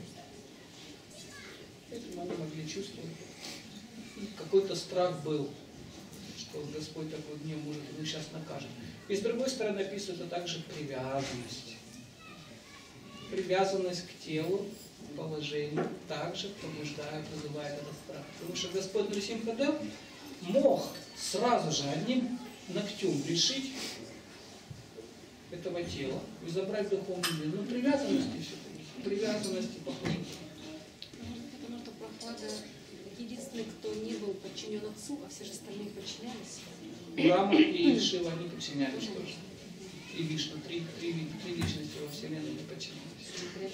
этим они могли чувствовать. И какой-то страх был, что Господь такой гнев может, и сейчас накажет. И с другой стороны описывается также привязанность. Привязанность к телу, положению также побуждает, вызывает этот страх. Потому что Господь Нрисимхадев мог сразу же одним ногтем решить этого тела и забрать духовный мир. Но привязанности все-таки, привязанности похоже. Потому что Прохлада единственный, кто не был подчинен отцу, а все же остальные подчинялись. Брахма и Шива не подчинялись тоже. И Вишну, три личности во Вселенной не подчинялись.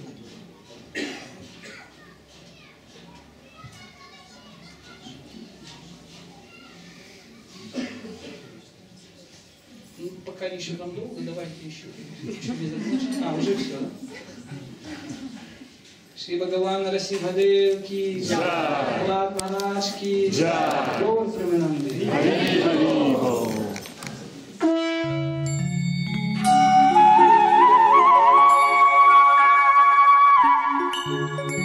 Ну, пока еще там долго, давайте еще. Уже все. Шри Бхагаван Нарасимхадев ки джай, Прохлад Махарадж ки джай, Гаур Премананде. Thank you.